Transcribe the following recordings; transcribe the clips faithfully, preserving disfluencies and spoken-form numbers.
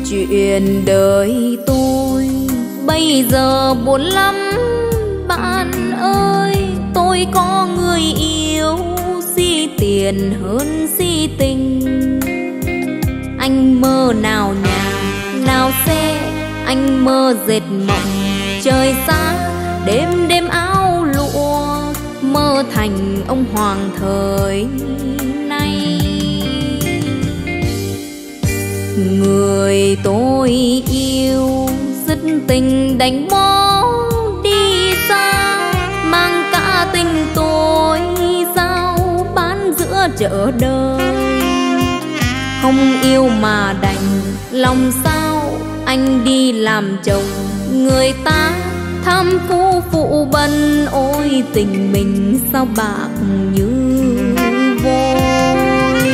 Chuyện đời tôi bây giờ buồn lắm bạn ơi. Tôi có người yêu si tiền hơn si tình. Anh mơ nào nhà nào xe, anh mơ dệt mộng trời xa. Đêm đêm áo lụa mơ thành ông hoàng thời nay. Người tôi yêu dứt tình đánh bỏ đi xa, mang cả tình tôi giao bán giữa chợ đời. Không yêu mà đành lòng sao anh đi làm chồng người ta. Tham phú phụ bần ôi tình mình sao bạc như vôi.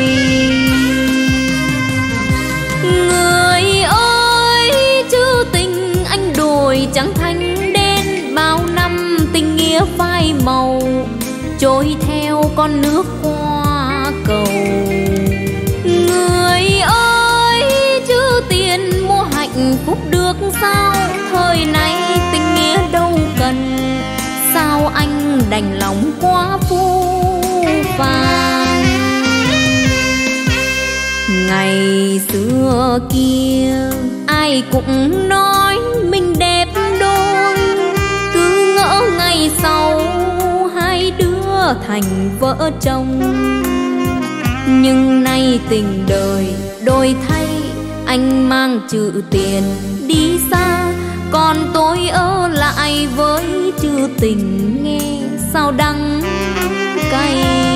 Người ơi chứ tình anh đổi chẳng thành đen. Bao năm tình nghĩa phai màu trôi theo con nước qua cầu. Người ơi chứ tiền mua hạnh phúc được sao. Thời nay tình nghĩa đâu cần, sao anh đành lòng quá phũ phàng. Ngày xưa kia ai cũng nói mình đẹp đôi, cứ ngỡ ngày sau hai đứa thành vợ chồng. Nhưng nay tình đời đổi thay, anh mang chữ tiền đi xa, còn tôi ở lại với chữ tình nghe sao đắng cay.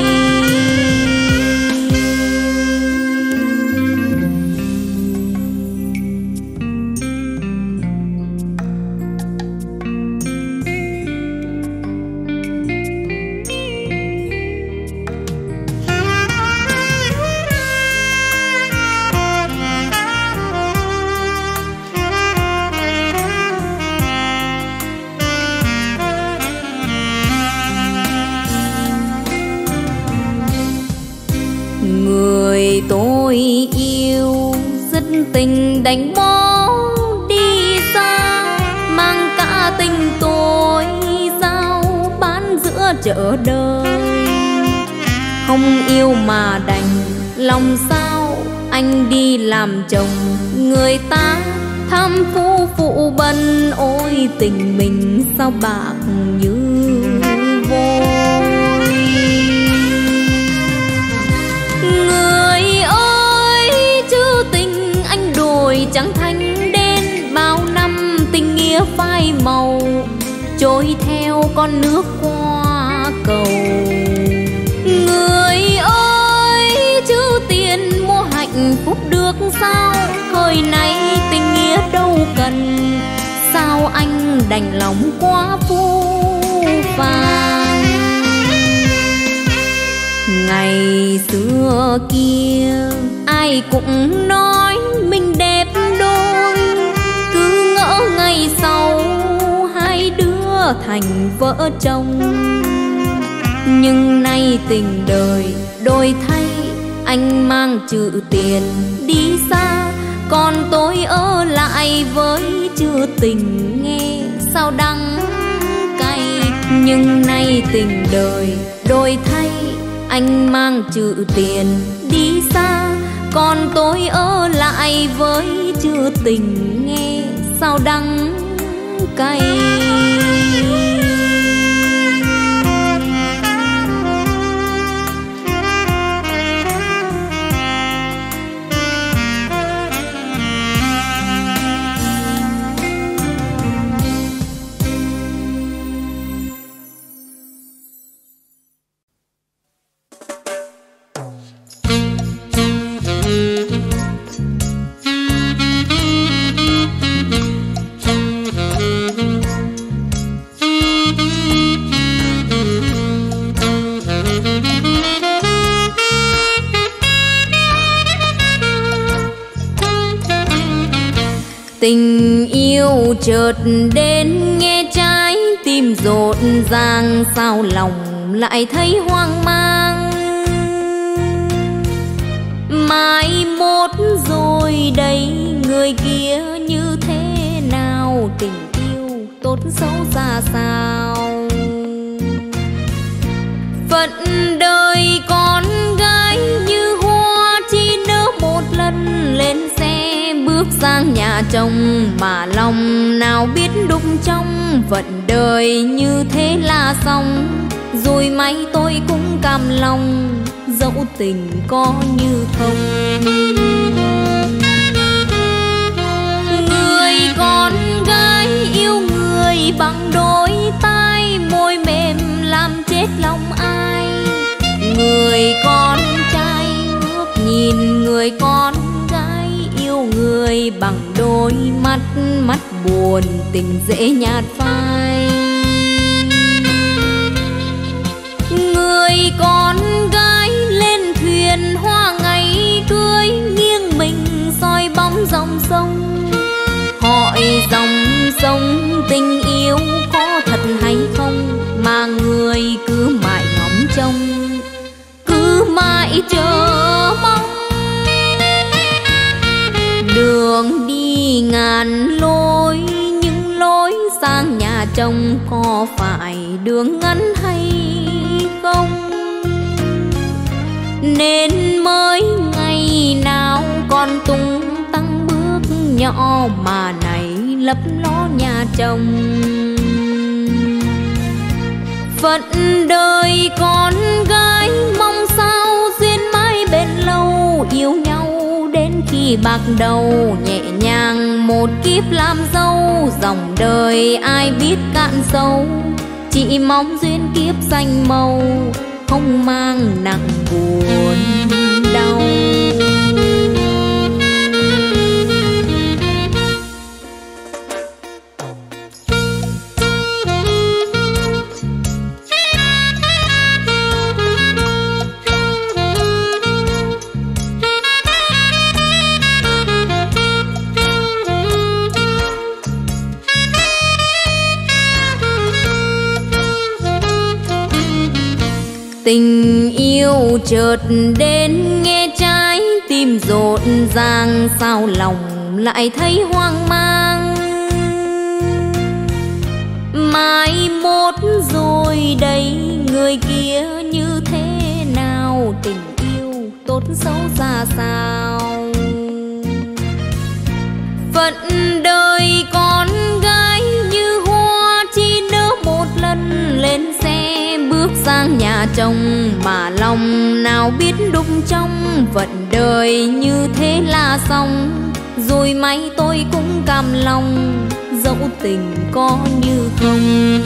Người tôi yêu dứt tình đánh bỏ đi xa, mang cả tình tôi giao bán giữa chợ đời. Không yêu mà đành lòng sao anh đi làm chồng người ta. Tham phú phụ bần ôi tình mình sao bạc như vôi. Người ơi chứ tình anh đổi chẳng thành đen. Bao năm tình nghĩa phai màu trôi theo con nước qua cầu. Người ơi chứ tiền mua hạnh phúc được sao. Thời nay tình nghĩa đâu cần, sao anh đành lòng quá phũ phàng. Ngày xưa kia ai cũng nói mình đẹp đôi, cứ ngỡ ngày sau hai đứa thành vợ chồng. Nhưng nay tình đời đổi thay, anh mang chữ tiền đi xa, còn tôi ở lại với chữ tình nghe sao đắng cay. Nhưng nay tình đời đổi thay, anh mang chữ tiền đi xa, còn tôi ở lại với chữ tình nghe sao đắng cay. Tình yêu chợt đến nghe trái tim rộn ràng, sao lòng lại thấy hoang mang. Mai mốt rồi đây người kia xấu ra sao. Phận đời con gái như hoa chỉ nỡ một lần lên xe bước sang nhà chồng, mà lòng nào biết đúc trong phận đời như thế là xong. Rồi may tôi cũng cam lòng dẫu tình có như không. Người con gái yêu người bằng đôi tai, môi mềm làm chết lòng ai. Người con trai ngước nhìn người con gái yêu người bằng đôi mắt, mắt buồn tình dễ nhạt phai. Người con gái lên thuyền hoa ngày cưới, nghiêng mình soi bóng dòng sông. Hỏi dòng sông tình yêu có thật hay không, mà người cứ mãi ngóng trông, cứ mãi chờ mong. Đường đi ngàn lối, nhưng lối sang nhà chồng có phải đường ngắn hay không? Nên mới ngày nào còn tung tăng bước nhỏ, mà này lấp ló nhà chồng. Phận đời con gái mong sao duyên mãi bên lâu, yêu nhau đến khi bạc đầu, nhẹ nhàng một kiếp làm dâu. Dòng đời ai biết cạn sâu, chỉ mong duyên kiếp xanh màu, không mang nặng buồn đau. Tình yêu chợt đến nghe trái tim rộn ràng, sao lòng lại thấy hoang mang. Mai mốt rồi đây người kia như thế nào, tình yêu tốt xấu ra sao. Phận đời con gái như hoa chỉ nỡ một lần lên xe bước sang nhà chồng, mà lòng nào biết đúc trong phận đời như thế là xong. Rồi may tôi cũng cam lòng dẫu tình có như không.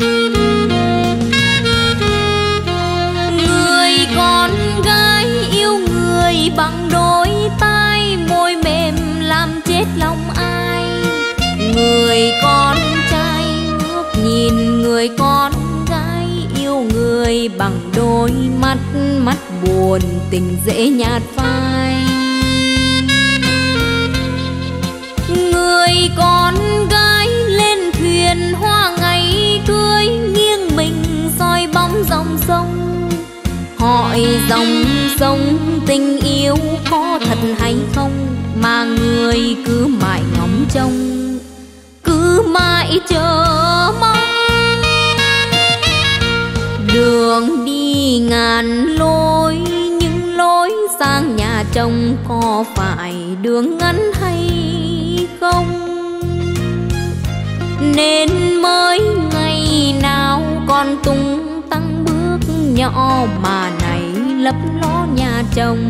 Người con gái yêu người bằng đôi tai, môi mềm làm chết lòng ai. Người con trai ngước nhìn người con gái yêu người bằng đôi mắt, mắt buồn tình dễ nhạt phai. Người con gái lên thuyền hoa ngày cưới, nghiêng mình soi bóng dòng sông. Hỏi dòng sông tình yêu có thật hay không, mà người cứ mãi ngóng trông, cứ mãi chờ mong. Đường đi ngàn lối, nhưng lối sang nhà chồng có phải đường ngắn hay không? Nên mới ngày nào còn tung tăng bước nhỏ, mà này lấp ló nhà chồng.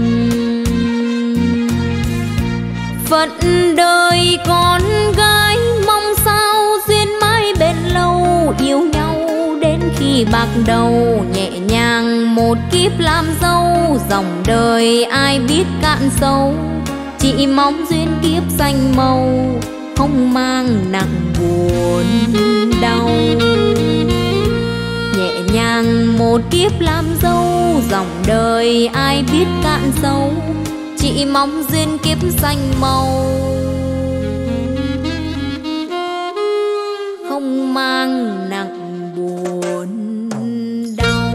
Phận đời con gái mong sao duyên mãi bên lâu, yêu nhau đến khi bạc đầu, nhẹ nhàng một kiếp làm dâu. Dòng đời ai biết cạn sâu, chỉ mong duyên kiếp xanh màu, không mang nặng buồn đau. Nhẹ nhàng một kiếp làm dâu, dòng đời ai biết cạn sâu, chỉ mong duyên kiếp xanh màu, không mang nặng buồn đau.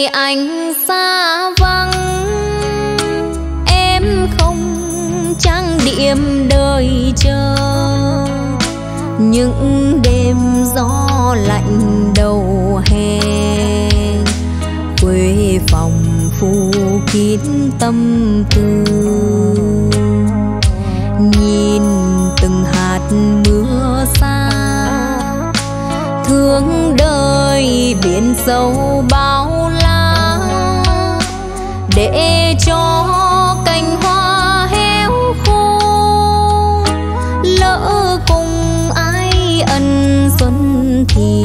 anh xa vắng, em không trang điểm đợi chờ những đêm gió lạnh đầu hè. Quê phòng phủ kín tâm tư, nhìn từng hạt mưa xa, thương đời biển sâu bao la, để cho cành hoa héo khô. Lỡ cùng ai ân xuân thì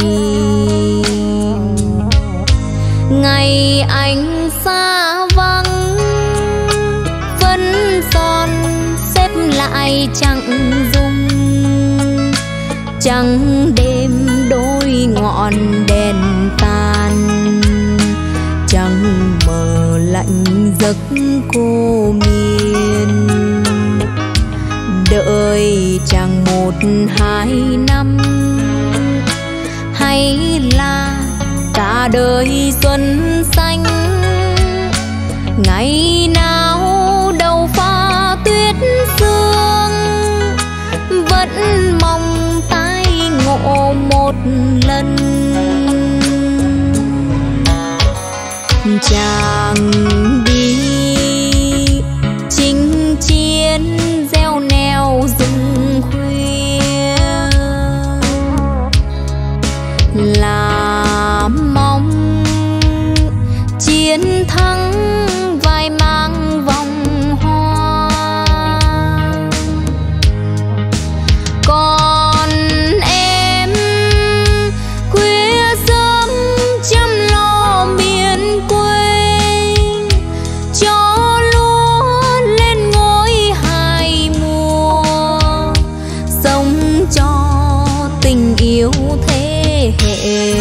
ngày anh xa vắng, vẫn son xếp lại chẳng dung. Trắng đêm đôi ngọn đèn tàn, trăng mờ lạnh giấc cô miên. Đợi chẳng một hai năm, hay là cả đời xuân xanh. Ngày nào đầu pha tuyết sương, vẫn mong tái ngộ một lần. Chàng đi chinh chiến gieo neo rừng khuya, là mong chiến thắng vai mang vòng hoa. Còn em khuya sớm chăm lo miền quê, cho lúa lên ngôi hai mùa, sống cho tình yêu thế hệ.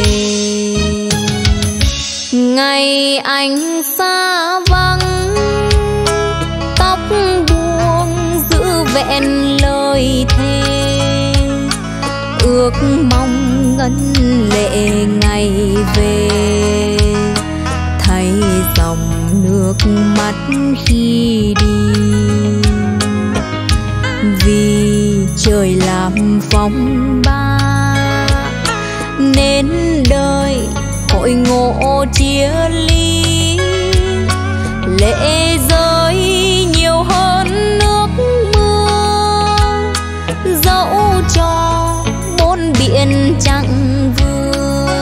Ngày anh xa vắng, tóc buông giữ vẹn lời thề, ước mong ngân lệ ngày về, thay dòng nước mắt khi đi. Vì trời làm phong ba, nên đời hội ngộ chia ly. Lệ rơi nhiều hơn nước mưa, dẫu cho bốn biển chẳng vừa.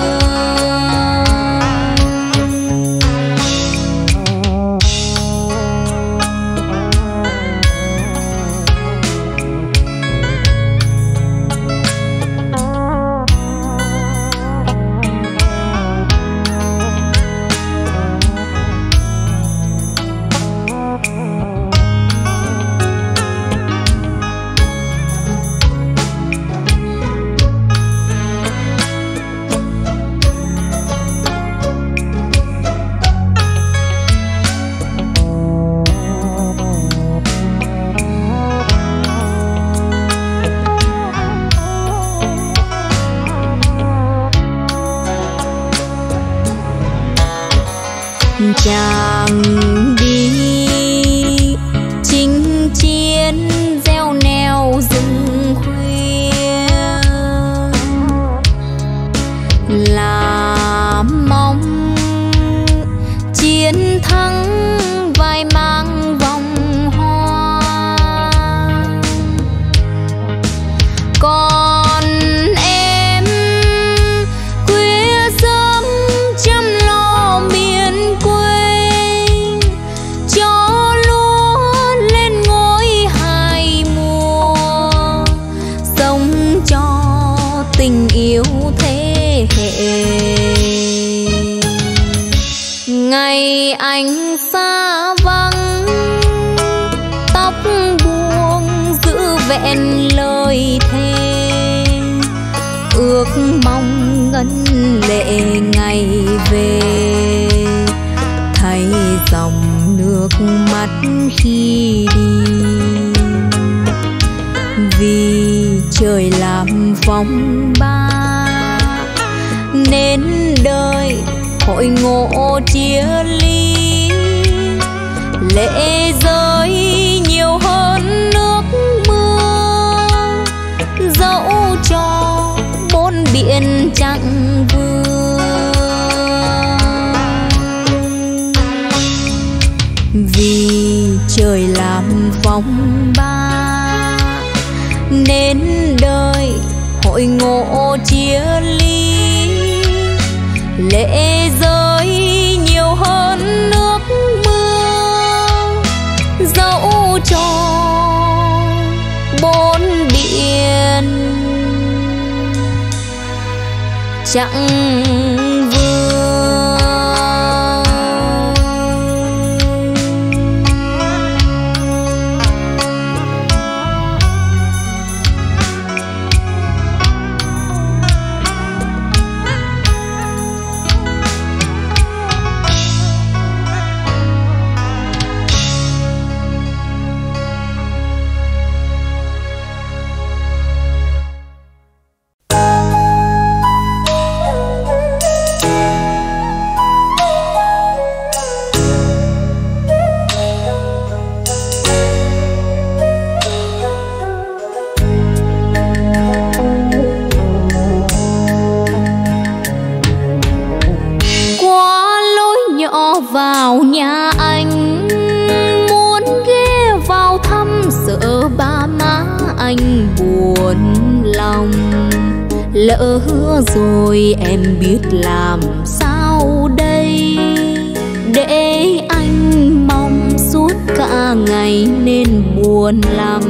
Chàng đi chinh chiến gieo neo rừng khuya, là mong chiến thắng vai mang vòng hoa. Còn em khuya sớm chăm lo miền quê, cho lúa lên ngôi hai mùa, sống cho tình yêu thế hệ. Ngày anh xa vắng, tóc buông giữ vẹn lời thề, ước mong ngân lệ ngày về, thay dòng nước mắt khi đi. Vì trời làm phong ba, nên đời hội ngộ chia ly. Lệ rơi nhiều hơn nước mưa, dẫu cho bốn biển chẳng vừa. Vì trời làm phong ba nên đời hội ngộ chia ly. Lệ rơi nhiều hơn nước mưa, dẫu cho bốn biển chẳng vừa. Vào nhà anh muốn ghé vào thăm, sợ ba má anh buồn lòng. Lỡ hứa rồi em biết làm sao đây, để anh mong suốt cả ngày nên buồn lắm.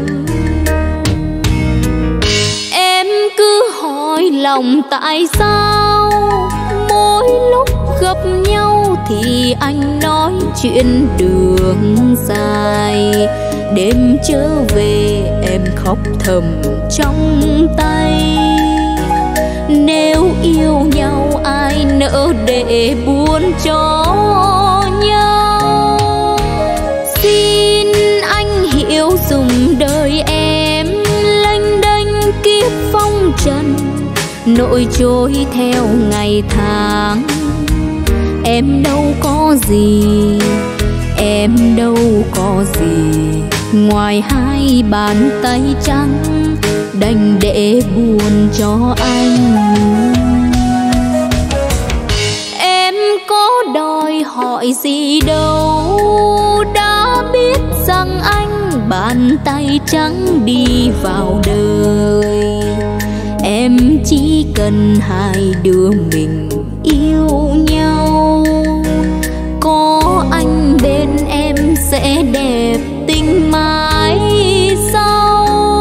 Em cứ hỏi lòng tại sao mỗi lúc gặp nhau thì anh nói chuyện đường dài. Đêm trở về em khóc thầm trong tay. Nếu yêu nhau ai nỡ để buồn cho nhau. Xin anh hiểu dùm đời em lênh đênh kiếp phong trần, nỗi trôi theo ngày tháng. Em đâu có gì, em đâu có gì, ngoài hai bàn tay trắng đành để buồn cho anh. Em có đòi hỏi gì đâu, đã biết rằng anh bàn tay trắng đi vào đời. Em chỉ cần hai đứa mình yêu nhau, có anh bên em sẽ đẹp tình mãi sau.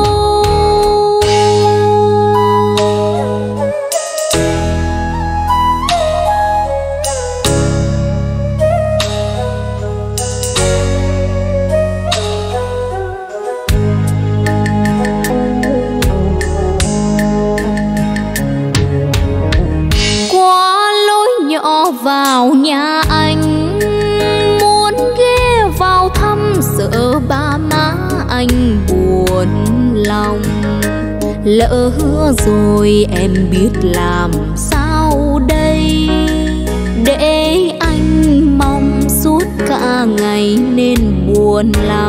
Vào nhà anh muốn ghé vào thăm, sợ ba má anh buồn lòng. Lỡ hứa rồi em biết làm sao đây, để anh mong suốt cả ngày nên buồn lắm.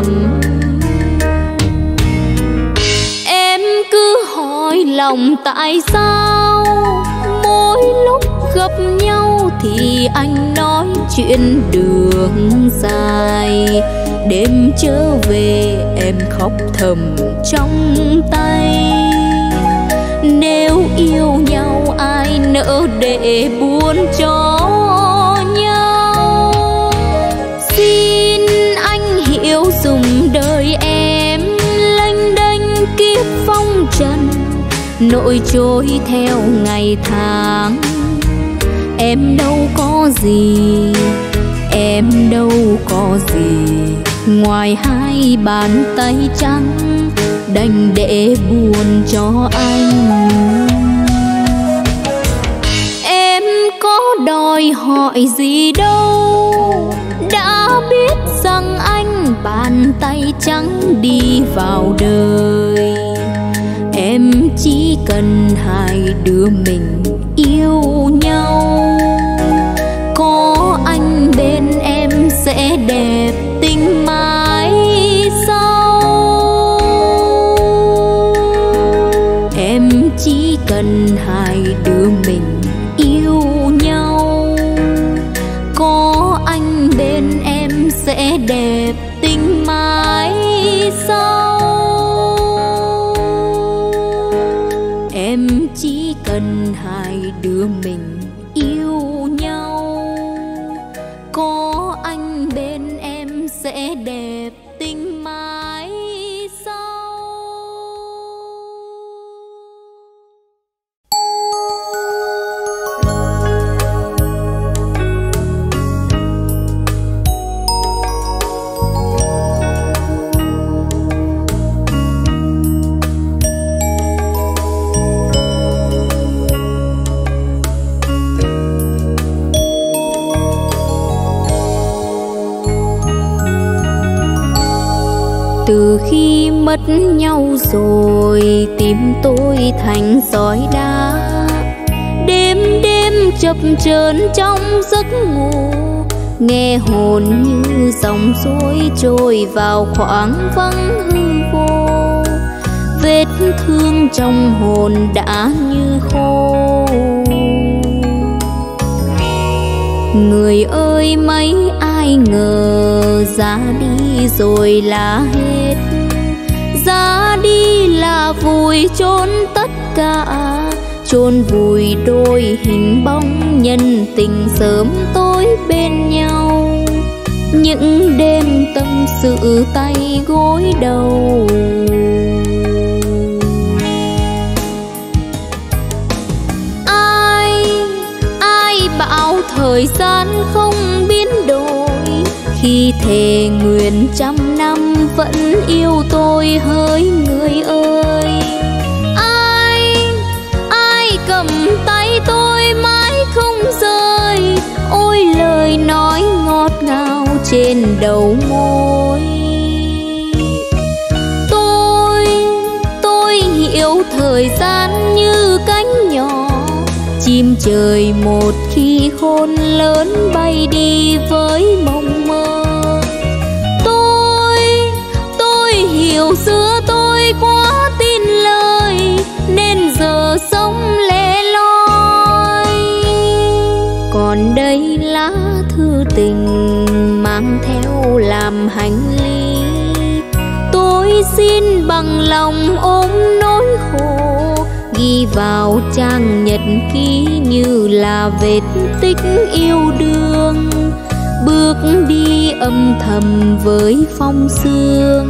Em cứ hỏi lòng tại sao mỗi lúc gặp nhau thì anh nói chuyện đường dài. Đêm trở về em khóc thầm trong tay. Nếu yêu nhau ai nỡ để buồn cho nhau. Xin anh hiểu dùm đời em lênh đênh kiếp phong trần, nỗi trôi theo ngày tháng. Em đâu có gì, em đâu có gì, ngoài hai bàn tay trắng đành để buồn cho anh. Em có đòi hỏi gì đâu, đã biết rằng anh bàn tay trắng đi vào đời. Em chỉ cần hai đứa mình yêu nhau, bên em sẽ đẹp tình mãi sau. Em chỉ cần hai đứa mình yêu nhau, có anh bên em sẽ đẹp tình mãi sau. Em chỉ cần hai đứa mình yêu nhau, có anh bên em sẽ đẹp tình mãi sau. Từ khi mất nhau rồi tim tôi thành sỏi đá, đêm đêm chập chờn trong giấc ngủ, nghe hồn như dòng suối trôi vào khoảng vắng hư vô. Vết thương trong hồn đã như khô. Người ơi mấy ai ngờ ra đi rồi là hết, ra đi là vùi chôn tất cả, chôn vùi đôi hình bóng nhân tình sớm tối bên nhau. Những đêm tâm sự tay gối đầu, ai ai bảo thời gian không biến đổi, khi thề nguyện trăm năm vẫn yêu tôi hỡi người ơi. Ai ai cầm tay tôi mãi không rời, ôi lời nói ngọt ngào trên đầu môi. Tôi tôi hiểu thời gian như cánh nhỏ, chim trời một khi khôn lớn bay đi với mộng mơ. Tôi tôi hiểu xưa tôi quá tin lời, nên giờ sống lẻ loi. Còn đây lá thư tình mang theo làm hành lý, tôi xin bằng lòng ôm nỗi khổ, ghi vào trang nhật ký như là vết tích yêu đương, bước đi âm thầm với phong sương.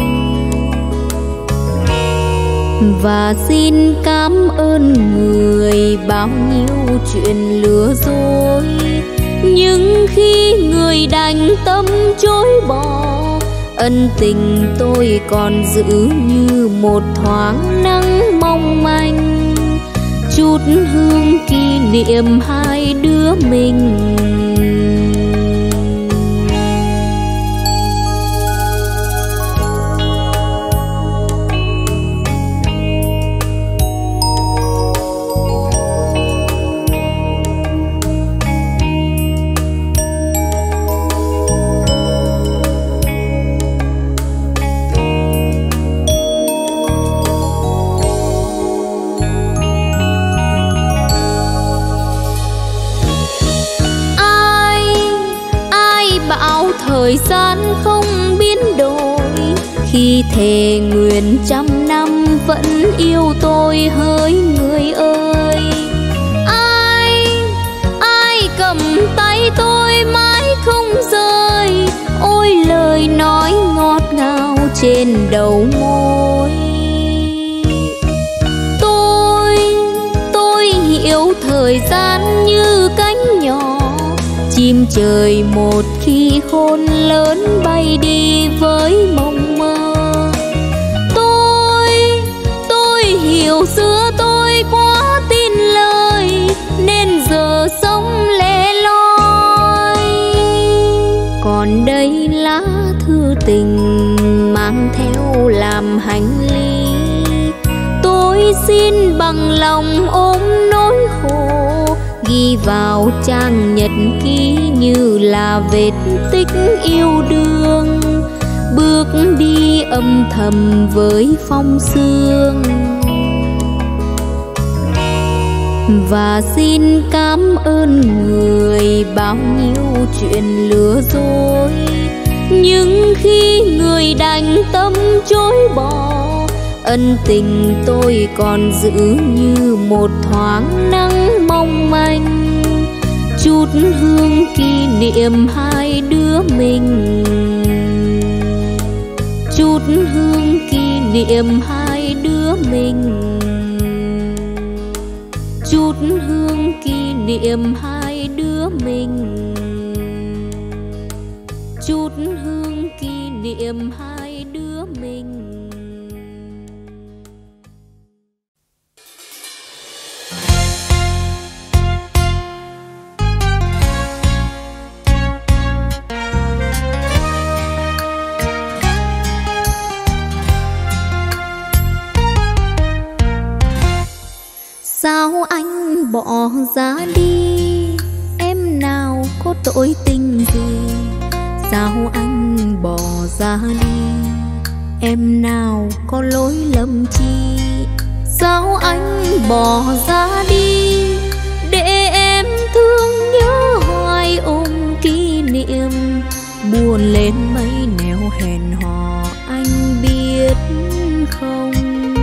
Và xin cảm ơn người bao nhiêu chuyện lừa dối, nhưng khi người đành tâm chối bỏ, ân tình tôi còn giữ như một thoáng nắng mong manh, chút hương kỷ niệm hai đứa mình. Thời gian không biến đổi, khi thề nguyện trăm năm vẫn yêu tôi hỡi người ơi. Ai ai cầm tay tôi mãi không rời, ôi lời nói ngọt ngào trên đầu môi. Tôi tôi hiểu thời gian như cánh nhỏ, chim trời một khi khôn lớn bay đi với mộng mơ. Tôi tôi hiểu xưa tôi quá tin lời, nên giờ sống lẻ loi. Còn đây lá thư tình mang theo làm hành lý, tôi xin bằng lòng ôm nỗi khổ, ghi ghi vào trang nhật ký như là vết tích yêu đương, bước đi âm thầm với phong sương. Và xin cảm ơn người bao nhiêu chuyện lừa dối, nhưng khi người đành tâm chối bỏ, ân tình tôi còn giữ như một thoáng nắng mong manh, chút hương kỷ niệm hai đứa mình, chút hương kỷ niệm hai đứa mình, chút hương kỷ niệm hai đứa mình, chút hương kỷ niệm hai đứa mình. Sao anh bỏ ra đi, em nào có tội tình gì? Sao anh bỏ ra đi, em nào có lỗi lầm chi? Sao anh bỏ ra đi, để em thương nhớ hoài ôm kỷ niệm, buồn lên mấy nẻo hẹn hò anh biết không?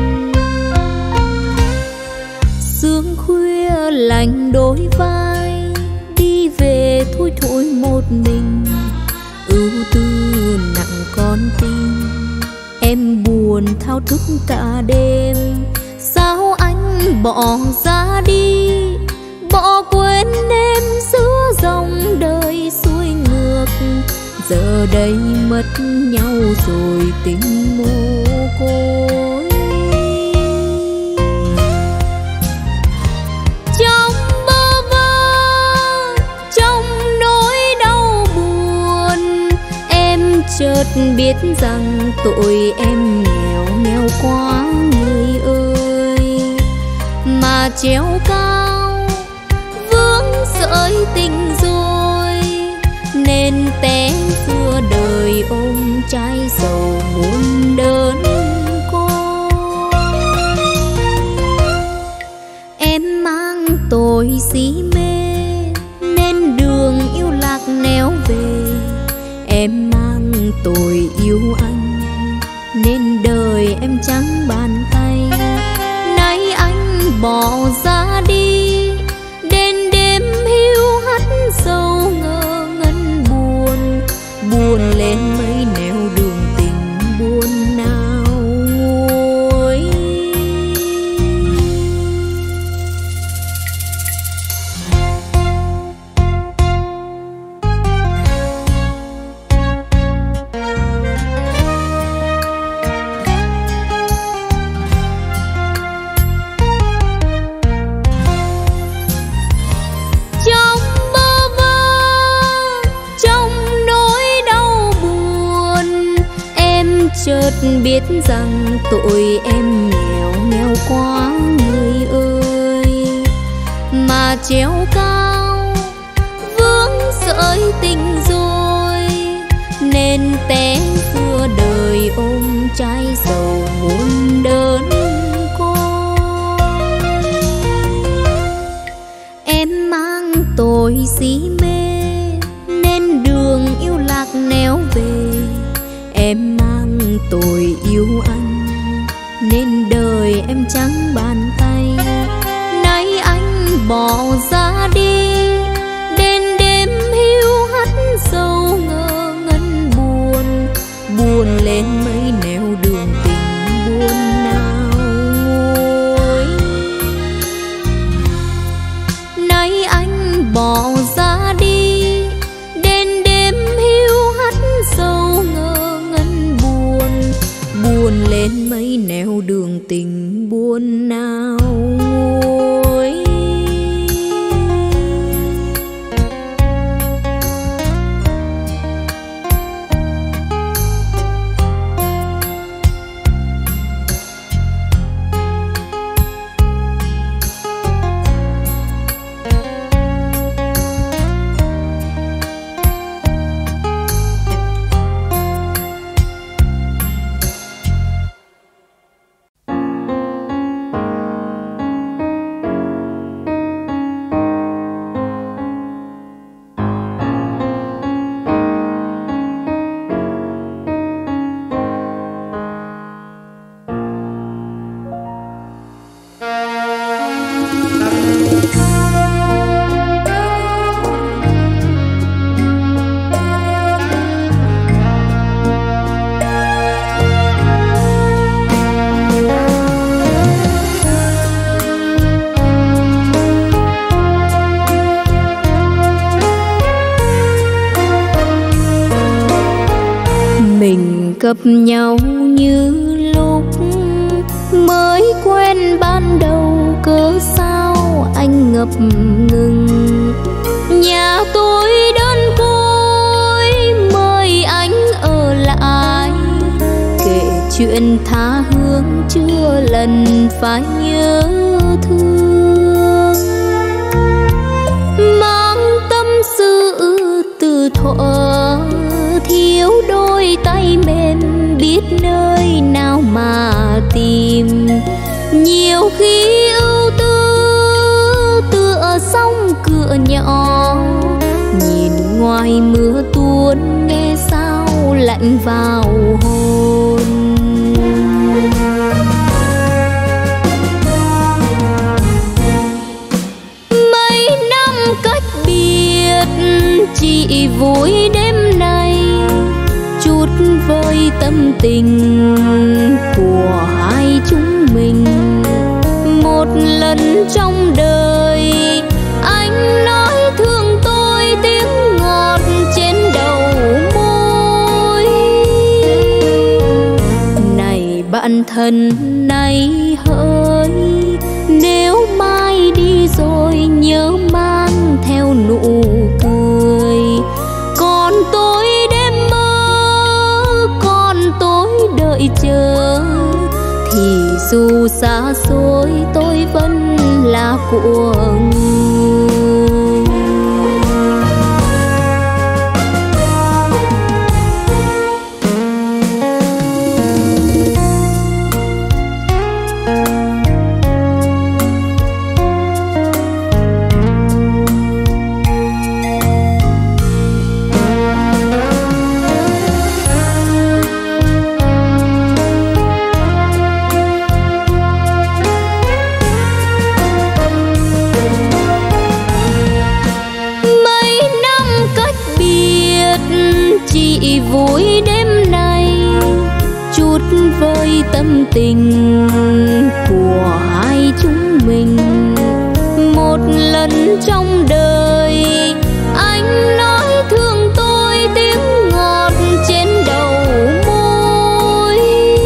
Sương khuya lạnh đôi vai, đi về thui thủi một mình, ưu tư nặng con tim, em buồn thao thức cả đêm. Sao anh bỏ ra đi, bỏ quên em giữa dòng đời xuôi ngược, giờ đây mất nhau rồi tình mồ côi. Trong bơ vơ, trong nỗi đau buồn, em chợt biết rằng tội em nghèo nghèo quá người ơi, mà treo cao vướng sợi tình rồi, nên té xưa đời ôm trái sầu muôn đơn côi. Em mang tội si mê nên đường yêu lạc néo về, em mang tội yêu anh nên đời em trắng bàn tay. Nay anh bỏ ra đi, đến đêm hiu hắt sâu ngơ ngẩn buồn, buồn lên mấy nẻo đường tình buồn nào nguôi. Trong bơ vơ, trong nỗi đau buồn, em chợt biết rằng tội em nghèo nghèo quá người ơi, mà treo cao vướng sợi tình rồi, nên té xưa đời ôm trái sầu muôn đơn côi. Em mang tội si mê nên đường yêu lạc néo về, em mang tội yêu anh nên đời em trắng bàn tay. Nay anh bỏ ra đi, đến đêm hiu hắt sâu ngơ ngẩn buồn, buồn lên mấy nẻo đường tình buồn nào nguôi. Nay anh bỏ ra đi, đến đêm hiu hắt sâu ngơ ngẩn buồn, buồn lên mấy nẻo đường tình buồn nào nguôi. gặp nhau như lúc mới quen ban đầu, cớ sao anh ngập ngừng. Nhà tôi đơn côi, mời anh ở lại, kể chuyện tha hương chưa lần phải nhớ thương. Mang tâm sự từ thuở, thiếu đôi tay mềm biết nơi nào mà tìm. Nhiều khi ưu tư tựa sông cửa nhỏ, nhìn ngoài mưa tuôn nghe sao lạnh vào hồn. Mấy năm cách biệt chỉ vui đêm nay, chút vơi tâm tình của hai chúng mình. Một lần trong đời anh nói thương tôi tiếng ngọt trên đầu môi. Này bạn thân này hỡi, nếu mai đi rồi nhớ mang theo nụ cười. Còn tôi đêm mơ, còn tôi đợi chờ, thì dù xa xôi tôi vẫn là của người. Chỉ vui đêm nay, chút vơi tâm tình của hai chúng mình. Một lần trong đời anh nói thương tôi tiếng ngọt trên đầu môi.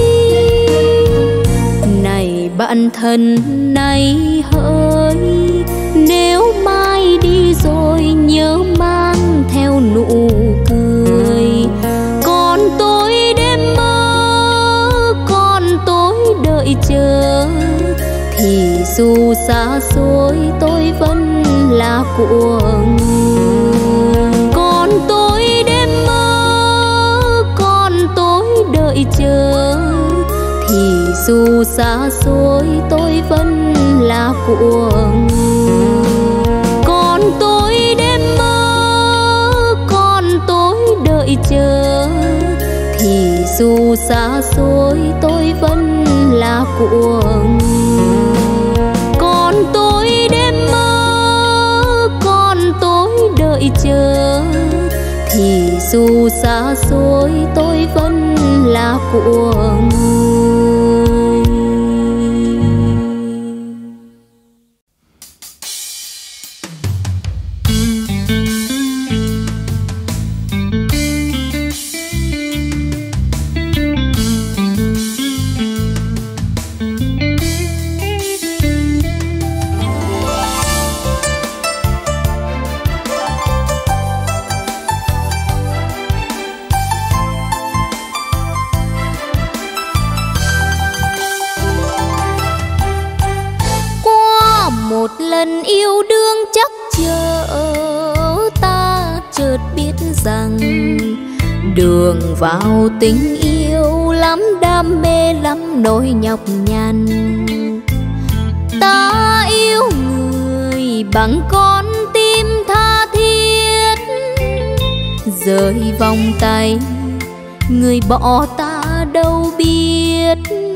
Này bạn thân này hỡi, nếu mai đi rồi nhớ mang theo nụ cười. Còn tôi đêm mơ, còn tôi đợi chờ, thì dù xa xôi tôi vẫn là của người. Còn tôi đêm mơ, còn tôi đợi chờ, thì dù xa xôi tôi vẫn là của người. Còn tôi đêm mơ, còn tôi đợi chờ, thì dù xa xôi tôi vẫn là của người. Còn tôi đêm mơ, còn tôi đợi chờ, thì dù xa xôi tôi vẫn là của người. Lần yêu đương chắc chờ ta chợt biết rằng đường vào tình yêu lắm đam mê lắm nỗi nhọc nhằn. Ta yêu người bằng con tim tha thiết, rời vòng tay người bỏ ta đâu biết.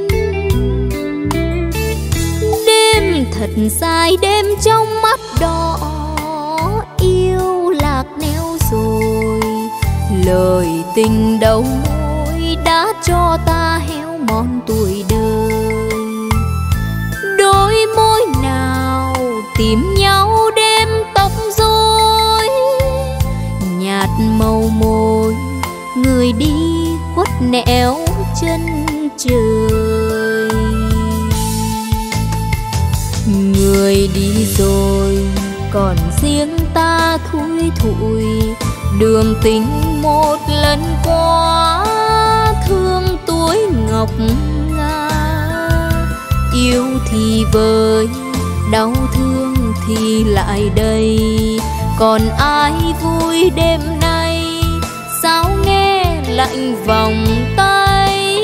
Thật dài đêm trong mắt đỏ, yêu lạc neo rồi. Lời tình đầu môi đã cho ta héo mòn tuổi đời. Đôi môi nào tìm nhau đêm tóc rối, nhạt màu môi người đi khuất nẻo chân trời. Người đi rồi còn riêng ta thui thủi, đường tình một lần qua thương tuổi ngọc ngà. Yêu thì vơi, đau thương thì lại đây, còn ai vui đêm nay sao nghe lạnh vòng tay.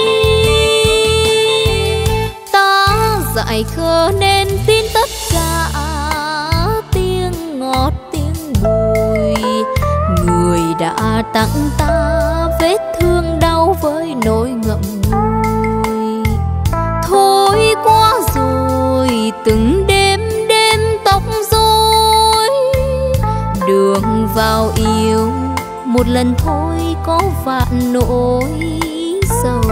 Ta dại khờ nên tin tất cả tiếng ngọt tiếng bùi, người đã tặng ta vết thương đau với nỗi ngậm ngùi. Thôi qua rồi từng đêm đêm tóc rối, đường vào yêu một lần thôi có vạn nỗi sầu.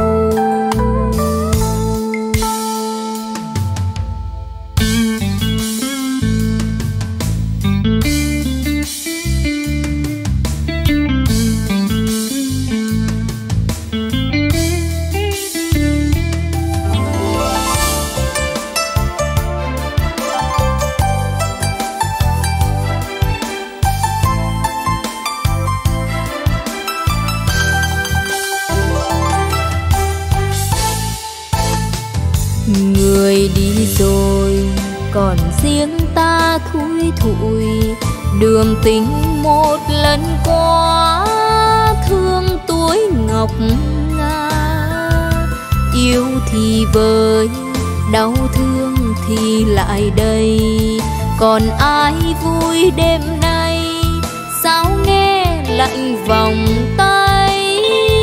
Người đi rồi còn riêng ta thui thủi, đường tình một lần qua thương tuổi ngọc ngà. Yêu thì vơi, đau thương thì lại đây, còn ai vui đêm nay sao nghe lạnh vòng tay.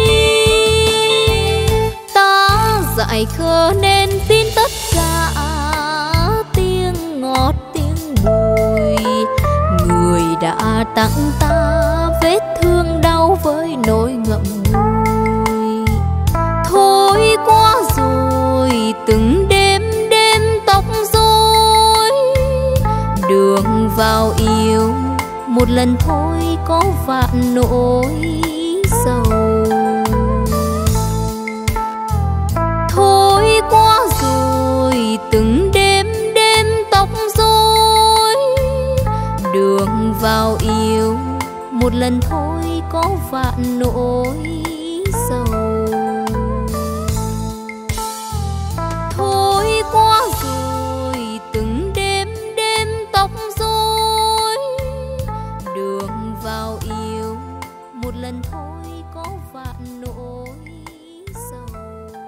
Ta dại khờ nên tin tất cả tiếng ngọt tiếng bùi, người đã tặng ta vết thương đau với nỗi ngậm ngùi. Thôi qua rồi từng đêm đêm tóc rối, đường vào yêu một lần thôi có vạn nỗi sầu. Thôi qua rồi từng đêm đêm tóc rối, đường vào yêu một lần thôi có vạn nỗi sầu. Thôi qua rồi từng đêm đêm tóc rối, đường vào yêu một lần thôi có vạn nỗi sầu.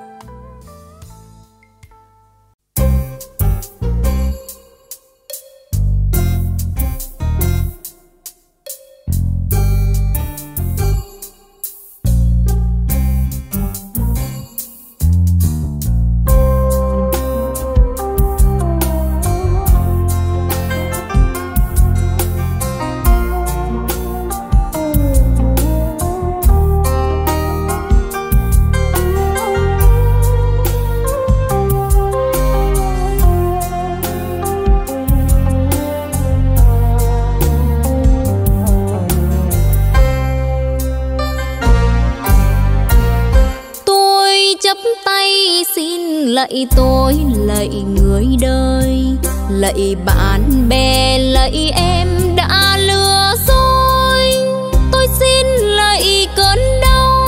Lạy tôi, lạy người đời, lạy bạn bè, lạy em đã lừa dối. Tôi xin lạy cơn đau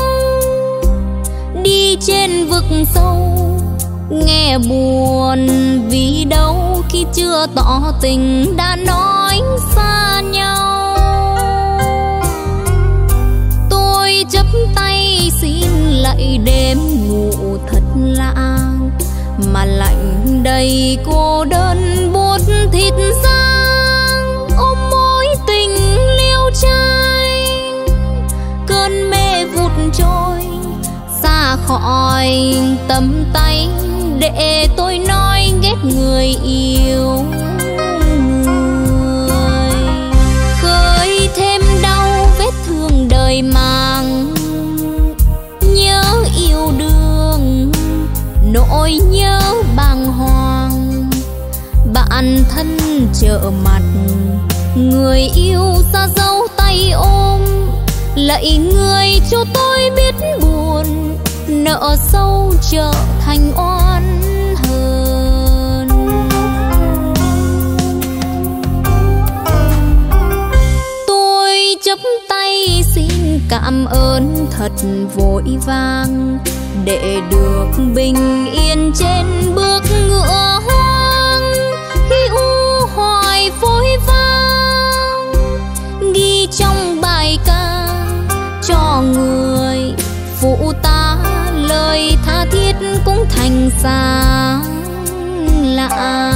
đi trên vực sâu, nghe buồn vì đâu khi chưa tỏ tình đã nói xa nhau. Tôi chắp tay xin lạy đêm ngủ thật lặng, mà lạnh đầy cô đơn buốt thịt giang. Ôm mối tình liêu trai, cơn mê vụt trôi xa khỏi tầm tay, để tôi nói ghét người yêu người. Khơi thêm đau vết thương đời mang, nhớ yêu đương nỗi nhớ bàng hoàng. Bạn thân trợ mặt, người yêu xa dấu tay ôm, lạy người cho tôi biết buồn, nợ sâu trở thành oan hờn. Tôi chắp tay xin cảm ơn thật vội vàng, để được bình yên trên bước ngựa hoang. Khi u hoài phôi vang ghi trong bài ca cho người phụ ta, lời tha thiết cũng thành sáng lạ.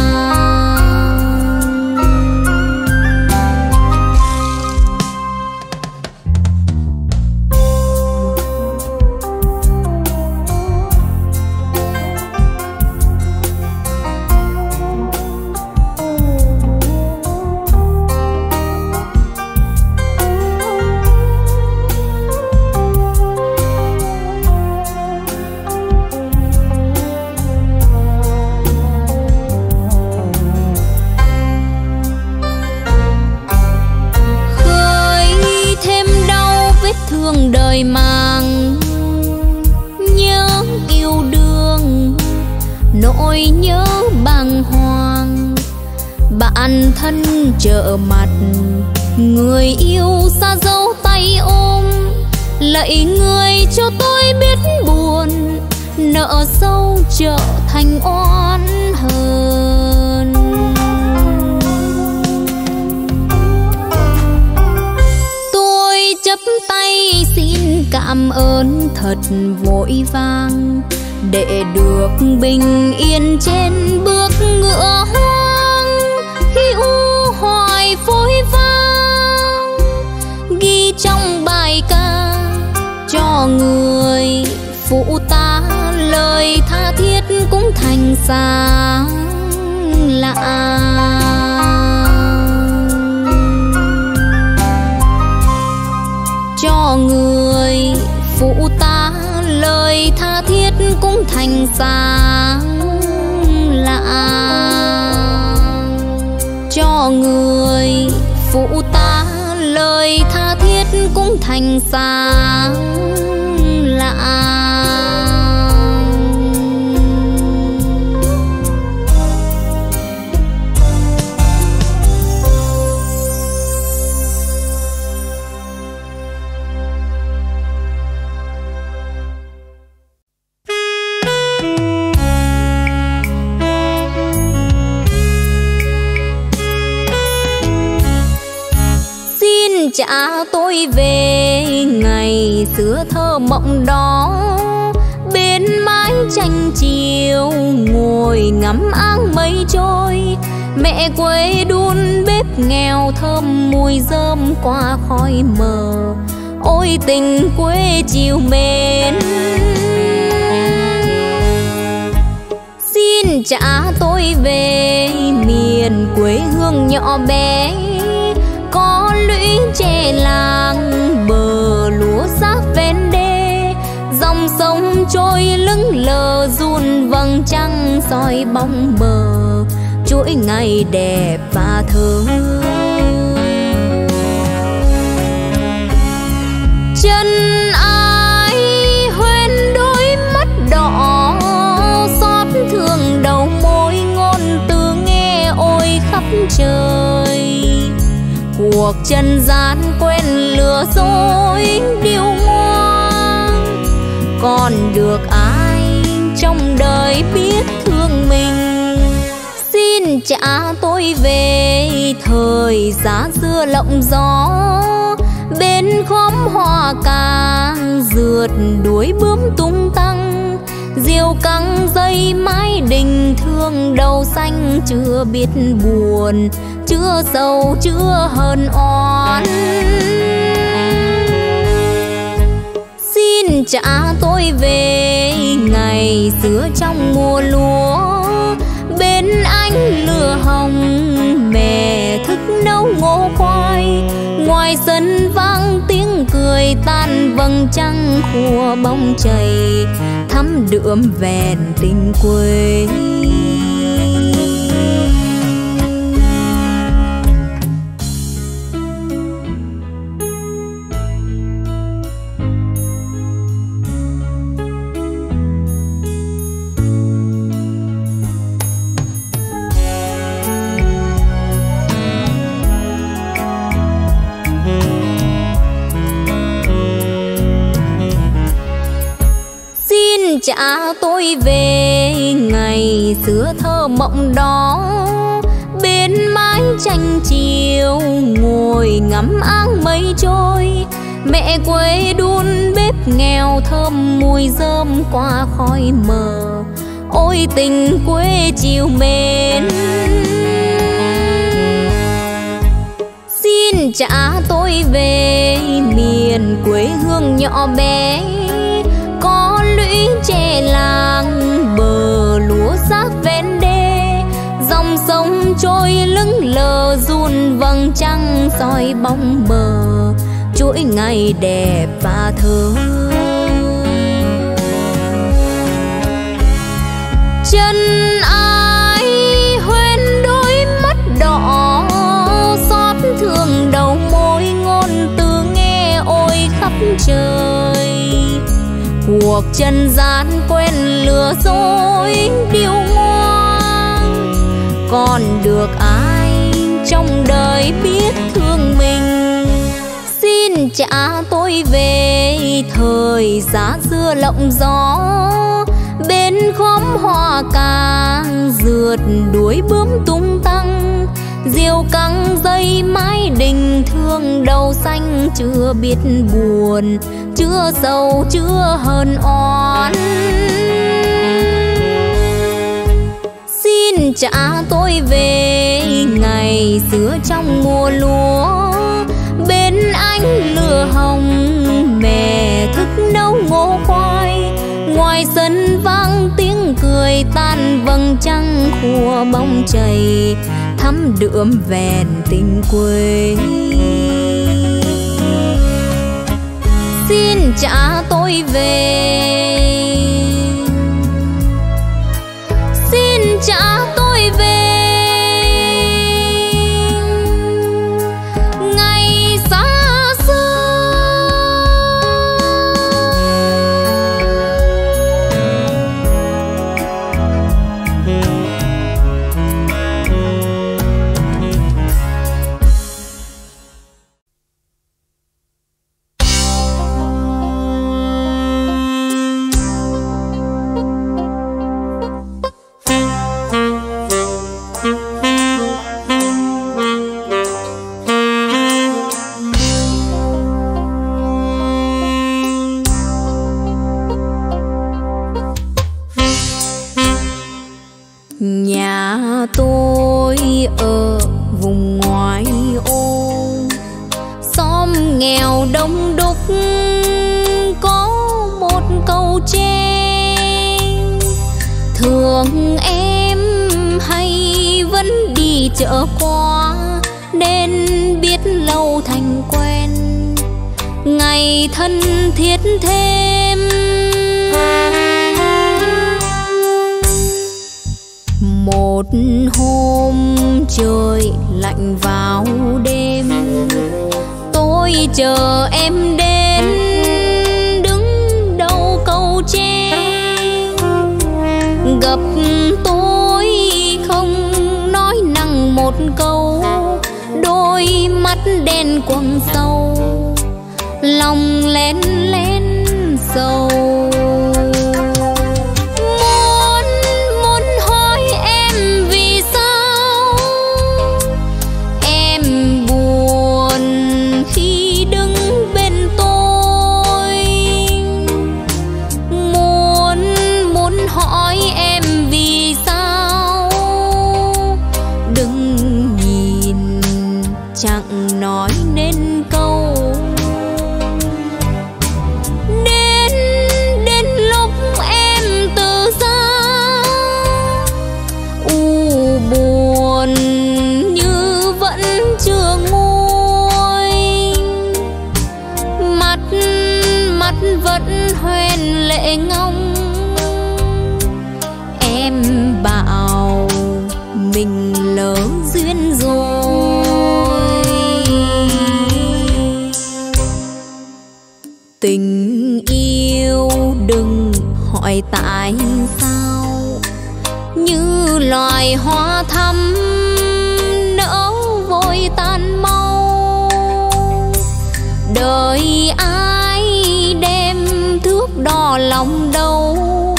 Đời mang nhớ yêu đương, nỗi nhớ bàng hoàng. Bạn thân trợ mặt, người yêu xa dấu tay ôm. Lạy người cho tôi biết buồn, nợ sâu trở thành oan hờn. Chắp tay xin cảm ơn thật vội vàng, để được bình yên trên bước ngựa hoang. Khi u hoài phôi vang ghi trong bài ca cho người phụ ta, lời tha thiết cũng thành sáng lạ. Cho người phụ ta, lời tha thiết cũng thành sáng lạ. Cho người phụ ta, lời tha thiết cũng thành sáng lạ. Trả tôi về ngày xưa thơ mộng đó, bên mái tranh chiều ngồi ngắm áng mây trôi. Mẹ quê đun bếp nghèo thơm mùi rơm qua khói mờ. Ôi tình quê chiều mến, xin trả tôi về miền quê hương nhỏ bé. Có lũy tre làng, bờ lúa rác ven đê, dòng sông trôi lững lờ run vầng trăng soi bóng bờ. Chuỗi ngày đẹp và thơ, chân ai hoen đôi mắt đỏ, xót thương đầu môi ngôn từ nghe ôi khắp trời. Cuộc trần gian quen lừa dối điêu ngoan, còn được ai trong đời biết thương mình. Xin trả tôi về thời giá dưa lộng gió, bên khóm hoa càng rượt đuổi bướm tung tăng. Diều căng dây mái đình thương đầu xanh chưa biết buồn, chưa sầu chưa hờn oán. Xin trả tôi về ngày xưa trong mùa lúa, bên anh lửa hồng mẹ thức nấu ngô khoai. Ngoài sân vang tiếng cười tan vầng trăng khua bóng chày, thắm đượm vẹn tình quê. trả tôi về ngày xưa thơ mộng đó, bên mái tranh chiều ngồi ngắm áng mây trôi. Mẹ quê đun bếp nghèo thơm mùi rơm qua khói mờ. Ôi tình quê chiều mến, xin trả tôi về miền quê hương nhỏ bé. Có lũy tre làng bờ lúa xác ven đê, dòng sông trôi lững lờ run vầng trăng soi bóng bờ. Chuỗi ngày đẹp và thơ, chân ai hoen đôi mắt đỏ, xót thương đầu môi ngôn từ nghe ôi khắp trời. Cuộc trần gian quen lừa dối điêu ngoa, còn được ai trong đời biết thương mình. Xin trả tôi về thời giá xưa lộng gió, bên khóm hoa càng rượt đuổi bướm tung tăng. Diều căng dây mái đình thương đầu xanh chưa biết buồn, chưa sầu chưa hờn oán. Xin trả tôi về ngày xưa trong mùa lúa, bên anh lửa hồng mẹ thức nấu ngô khoai. Ngoài sân vang tiếng cười tan vầng trăng khua bóng chày, thắm đượm vẹn tình quê. Xin trả tôi về, xin trả tôi về ngày xa xưa. Nhà tôi ở vùng ngoại ô, xóm nghèo đông đúc, có một cầu tre. Thường em hay vẫn đi chợ qua, nên biết lâu thành quen, ngày thân thiết thêm. Một hôm trời lạnh vào đêm, tôi chờ em đến đứng đầu cầu tre. Gặp tôi không nói năng một câu, đôi mắt đen quầng sâu, lòng lén lén sầu. Chẳng nói nên câu, đến đến lúc em từ xa, u buồn như vẫn chưa nguôi. Mắt mắt vẫn hoen lệ ngóng, em bảo mình lỡ duyên rồi. Tình yêu đừng hỏi tại sao, như loài hoa thắm nở vội tan mau. Đời ai đem thước đo lòng đâu,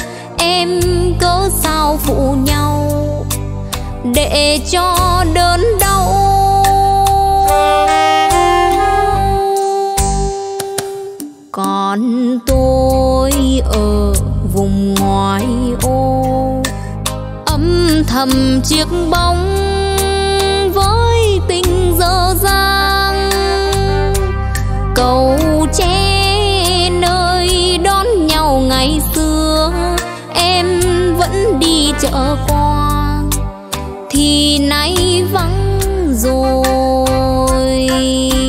để cho đớn đau. Còn tôi ở vùng ngoại ô, âm thầm chiếc bóng với tình dở dang. Cầu tre nơi đón nhau ngày xưa, em vẫn đi chợ qua thì nay vắng rồi.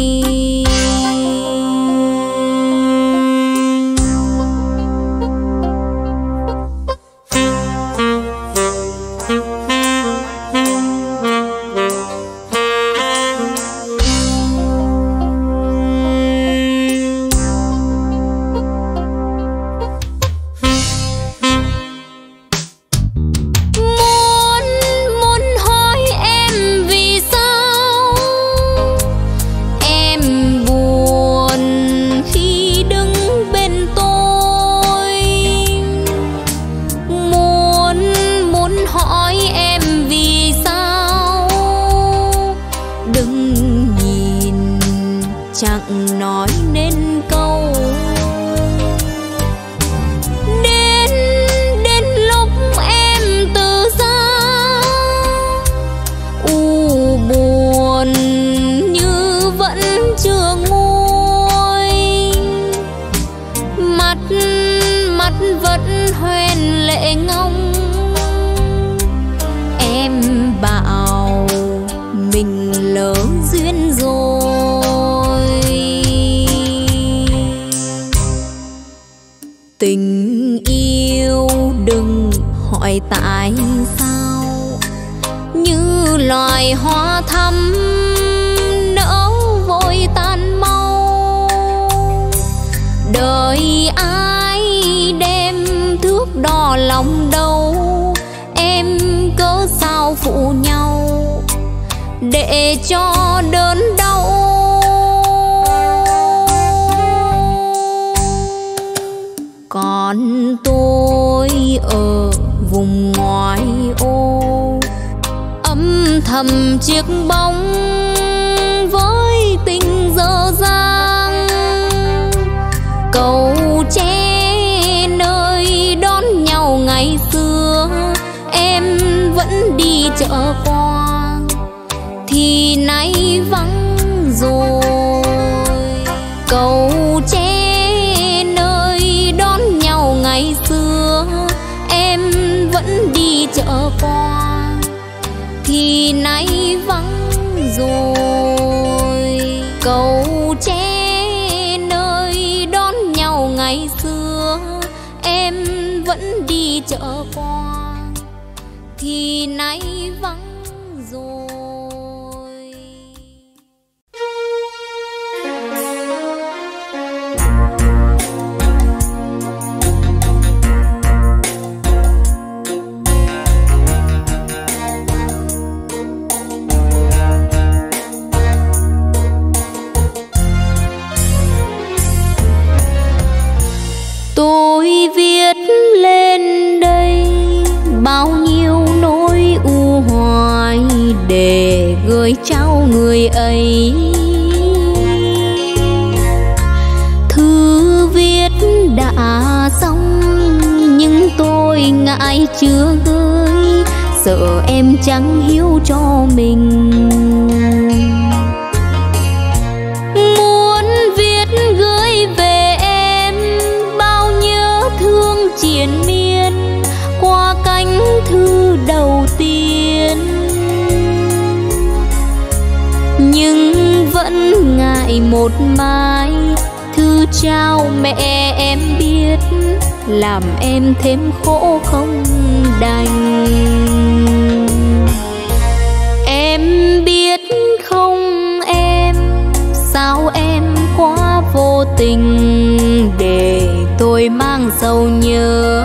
Chẳng nói nên câu. Đến đến lúc em từ xa, u buồn như vẫn chưa nguôi. Mắt mắt vẫn hoen lệ ngông. Em bảo mình lỡ duyên rồi. Tình yêu đừng hỏi tại sao, như loài hoa thắm nở vội tan mau. Đời ai đem thước đo lòng đâu, em cớ sao phụ nhau để cho đớn đau. Còn tôi ở vùng ngoại ô, âm thầm chiếc bóng với tình dở dang. Cầu tre nơi đón nhau ngày xưa, em vẫn đi chợ qua thì nay vắng rồi. Cầu tre ngày xưa, em vẫn đi chợ qua thì nay vắng rồi. Cầu tre nơi đón nhau ngày xưa, em vẫn đi chợ qua thì nay vắng rồi. Tôi viết lên đây bao nhiêu nỗi u hoài để gửi trao người ấy. Thư viết đã xong nhưng tôi ngại chưa gửi, sợ em chẳng hiểu cho mình. Muốn viết gửi về em bao nhớ thương triền miên qua cánh thư đầu tiên, nhưng vẫn ngại một mai thư trao mẹ em biết, làm em thêm khổ không đành. Em biết không em, sao em quá vô tình để tôi mang sầu nhớ.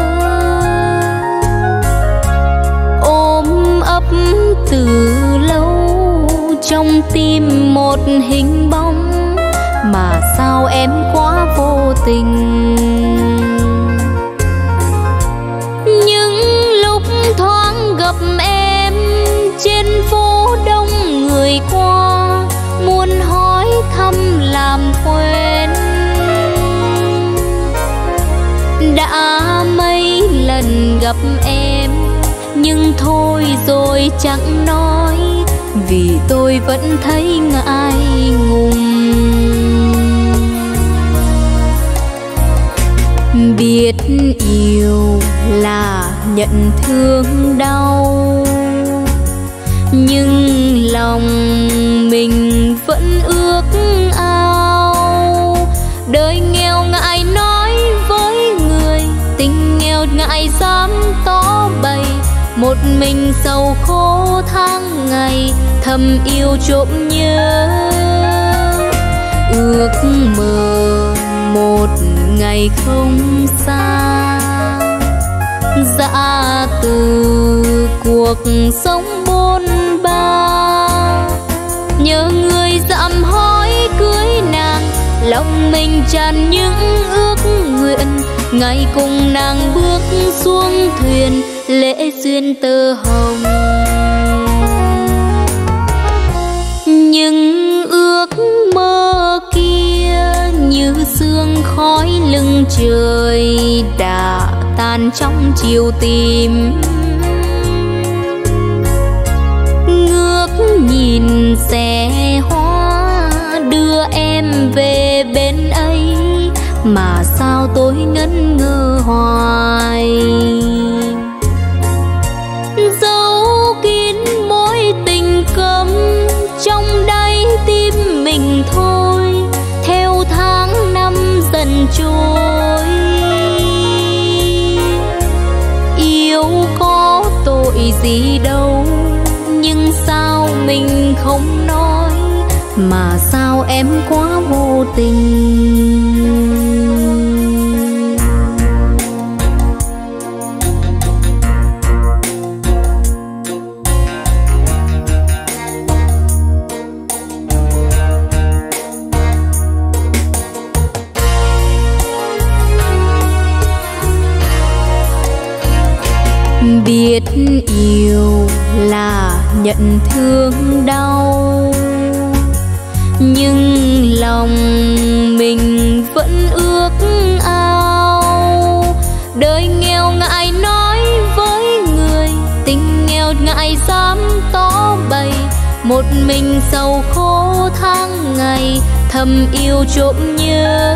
Ôm ấp từ lâu trong tim một hình bóng, mà sao em quá vô tình. Nhưng lúc thoáng gặp em Đã mấy lần gặp em nhưng thôi rồi chẳng nói, vì tôi vẫn thấy ngại ngùng. Biết yêu là nhận thương đau, nhưng lòng mình vẫn ước ao. Đời nghèo ngại nói với người, tình nghèo ngại dám tỏ bày. Một mình sầu khổ tháng ngày, thầm yêu trộm nhớ. Ước mơ một ngày không xa, dã từ cuộc sống bôn ba. Nhớ người dặm hỏi cưới nàng, lòng mình tràn những ước nguyện. Ngày cùng nàng bước xuống thuyền, lễ duyên tơ hồng. Nhưng ước mơ kia như sương khói lưng trời, đã tan trong chiều tìm. Ngước nhìn xe hoa đưa em về bên ấy, mà sao tôi ngẩn ngơ hoài. Dấu kín mối tình cấm trong đáy tim mình thôi, theo tháng năm dần trôi. Yêu có tội gì đâu, nhưng sao mình không nói, mà sao em quá vô tình. Biết yêu là nhận thương đau, nhưng lòng mình vẫn ước ao. Đời nghèo ngại nói với người, tình nghèo ngại dám tỏ bày. Một mình sầu khổ tháng ngày, thầm yêu trộm nhớ.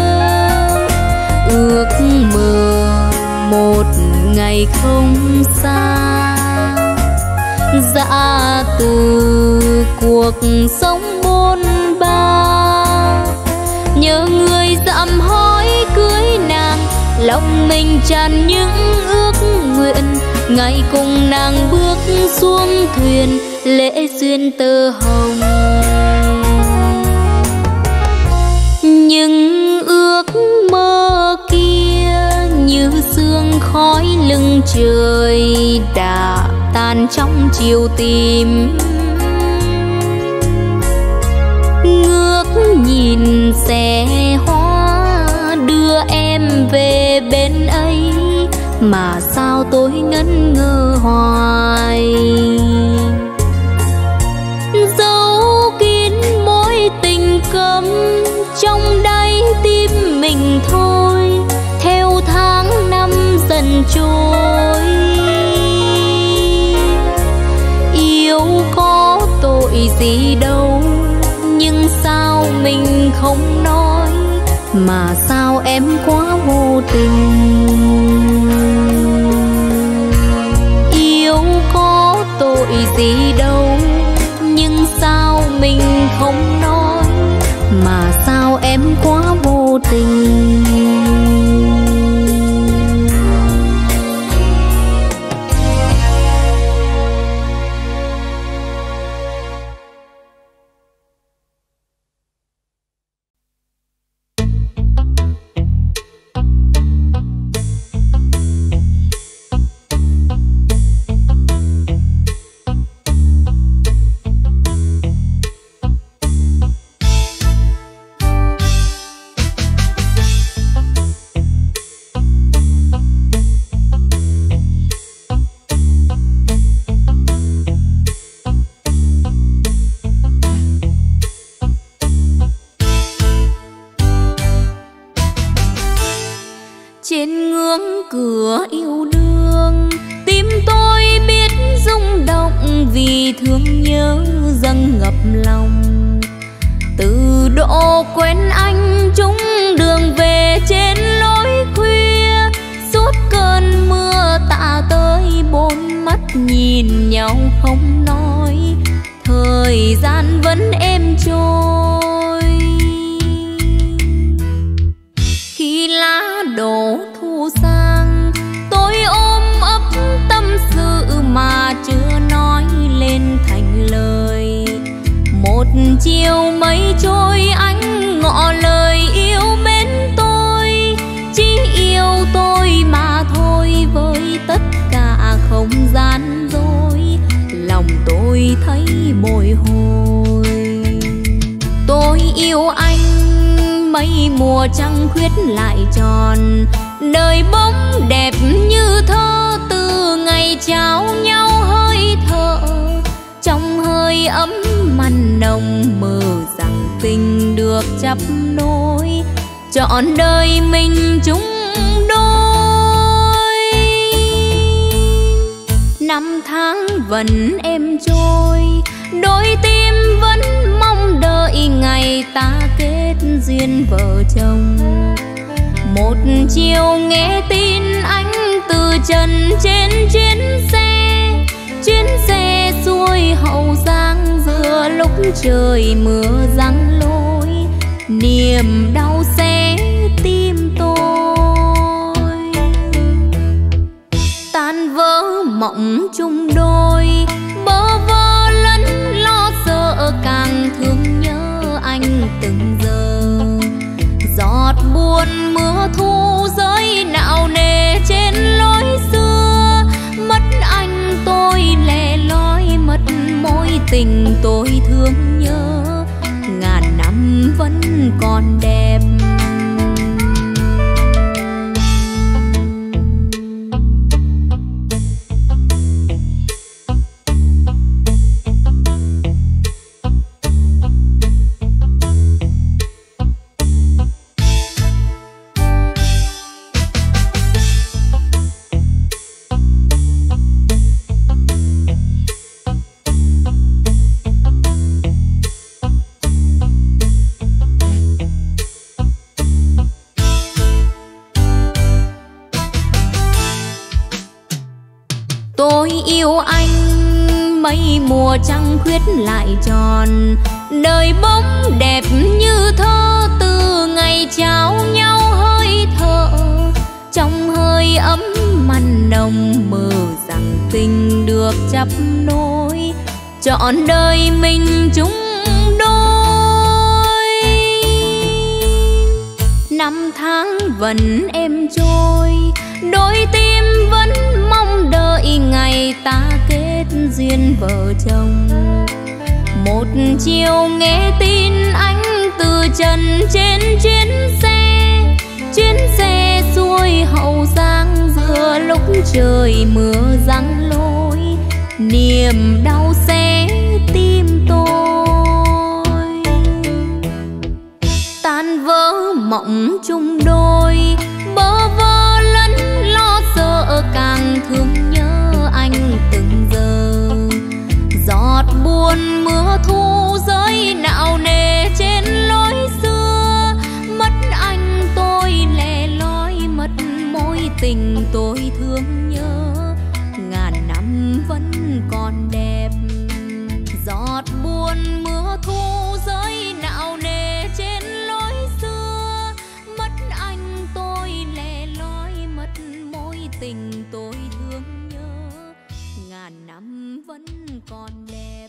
Ước mơ một ngày không xa, dã từ cuộc sống bôn ba. Nhớ người dặm hỏi cưới nàng, lòng mình tràn những ước nguyện. Ngày cùng nàng bước xuống thuyền, lễ duyên tơ hồng. Nhưng ước mơ kia như sương khói lưng trời, đã tan trong chiều tìm. Ngước nhìn xe hoa đưa em về bên ấy, mà sao tôi ngẩn ngơ hoài. Dấu kín mối tình cấm trong đáy tim mình thôi, theo tháng năm dần trôi. Yêu có tội gì đâu, nhưng sao mình không nói, mà sao em quá vô tình. Yêu có tội gì đâu, nhưng sao mình không nói, mà sao em quá vô tình. Trên ngưỡng cửa yêu đương, tim tôi biết rung động vì thương nhớ dâng ngập lòng. Từ độ quen anh chung đường về trên lối khuya, suốt cơn mưa tạ tới bốn mắt nhìn nhau không nói, thời gian vẫn êm trôi. Khi lá đổ thu sang, tôi ôm ấp tâm sự mà chưa nói lên thành lời. Một chiều mây trôi anh ngỏ lời yêu mến tôi, chỉ yêu tôi mà thôi, với tất cả không gian dối lòng tôi thấy bồi hồi. Tôi yêu anh mấy mùa trăng khuyết lại tròn, đời bóng đẹp như thơ từ ngày trao nhau hơi thở. Trong hơi ấm mặn nồng mơ rằng tình được chắp nối, trọn đời mình chung đôi. Năm tháng vẫn êm trôi, đôi tim vẫn mong đợi ngày ta kết duyên vợ chồng. Một chiều nghe tin anh từ trần trên chuyến xe, chuyến xe xuôi Hậu Giang giữa lúc trời mưa giăng lối, niềm đau xé tim tôi. Tan vỡ mộng chung đôi, bơ vơ lẫn lo sợ càng thương nhớ anh từng giờ. Giọt buồn mưa thu rơi nặng nề trên lối xưa, mất anh tôi lẻ loi, mất mối tình tôi thương nhớ, ngàn năm vẫn còn đẹp. Tôi yêu anh mấy mùa trăng khuyết lại tròn, đời bóng đẹp như thơ từ ngày trao nhau hơi thở. Trong hơi ấm mặn nồng mơ rằng tình được chắp nối, trọn đời mình chung đôi. Năm tháng vẫn êm trôi, đôi tim vẫn mong đợi ngày ta kết duyên vợ chồng. Một chiều nghe tin anh từ trần trên chuyến xe, chuyến xe xuôi Hậu Giang giữa lúc trời mưa giăng lối, niềm đau xé tim tôi. Tan vỡ mộng chung đôi, bơ vơ lẫn lo sợ càng thương nhớ anh từng giờ. Giọt buồn mưa thu rơi nặng nề trên lối xưa, mất anh tôi lẻ loi, mất mối tình tôi thương nhớ, ngàn năm vẫn còn đẹp. Giọt buồn mưa thu rơi nặng nề trên lối xưa, mất anh tôi lẻ loi, mất mối tình tôi thương nhớ, ngàn năm vẫn còn đẹp.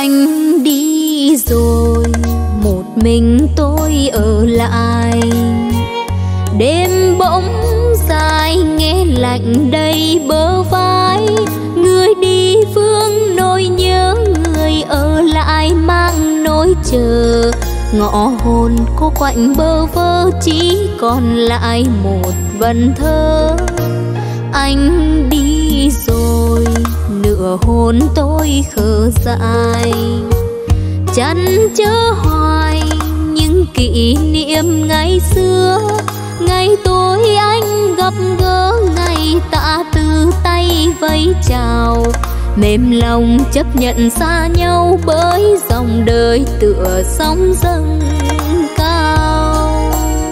Anh đi rồi, một mình tôi ở lại. Đêm bỗng dài nghe lạnh đầy bờ vai. Người đi phương nỗi nhớ, người ở lại mang nỗi chờ. Ngõ hồn cô quạnh bơ vơ, chỉ còn lại một vần thơ. Anh đi rồi, nửa hồn tôi khờ dại. Chăn chớ hoài những kỷ niệm ngày xưa. Ngày tôi anh gặp gỡ, ngày tạ từ tay vẫy chào. Mềm lòng chấp nhận xa nhau, bởi dòng đời tựa sóng dâng cao.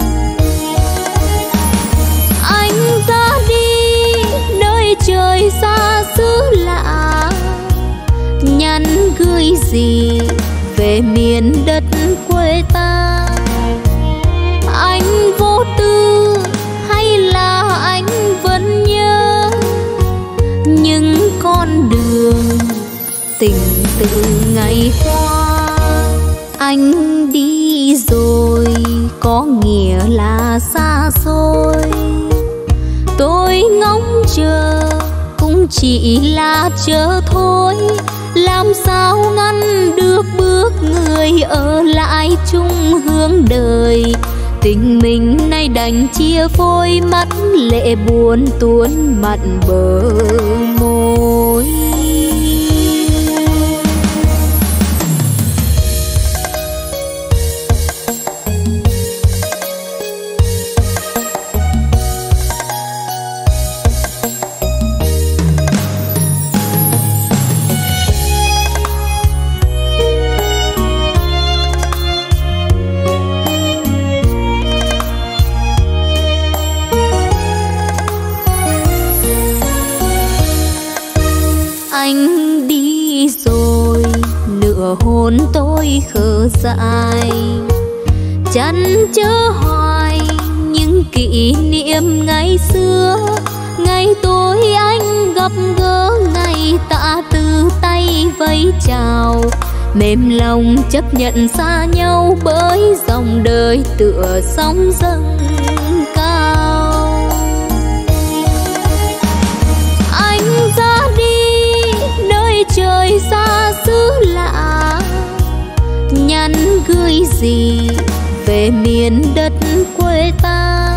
Anh ra đi nơi trời xa xứ lạ, nhắn gửi gì về miền đất quê ta. Anh vô tư hay là anh vẫn nhớ những con đường tình tự ngày qua. Anh đi rồi có nghĩa là xa xôi. Tôi ngóng chờ cũng chỉ là chờ thôi. Làm sao ngăn được bước người ở lại chung hướng đời. Tình mình nay đành chia phôi, mắt lệ buồn tuôn mặn bờ môi. Anh đi rồi, nửa hồn tôi khờ dại. Chăn chớ hoài những kỷ niệm ngày xưa. Ngày tôi anh gặp gỡ, ngày tạ từ tay vẫy chào. Mềm lòng chấp nhận xa nhau, bởi dòng đời tựa sóng dâng cao. Anh ra đi nơi trời xa xứ lạ, nhắn gửi gì về miền đất quê ta.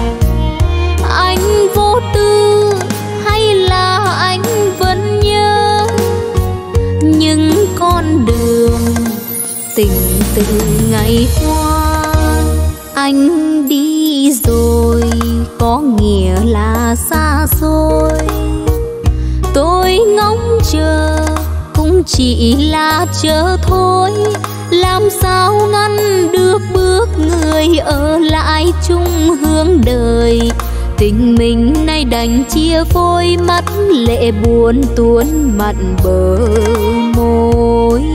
Anh vô tư hay là anh vẫn nhớ những con đường tình tự ngày qua. Anh đi rồi có nghĩa là xa xôi. Tôi ngóng chờ cũng chỉ là chờ thôi. Làm sao ngăn được bước người ở lại chung hướng đời. Tình mình nay đành chia phôi, mắt lệ buồn tuôn mặn bờ môi.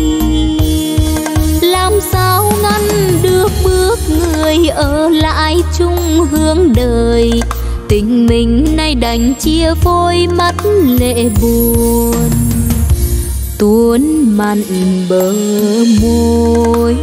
Làm sao ngăn được bước người ở lại chung hướng đời. Tình mình nay đành chia phôi, mắt lệ buồn tuôn mặn bờ môi.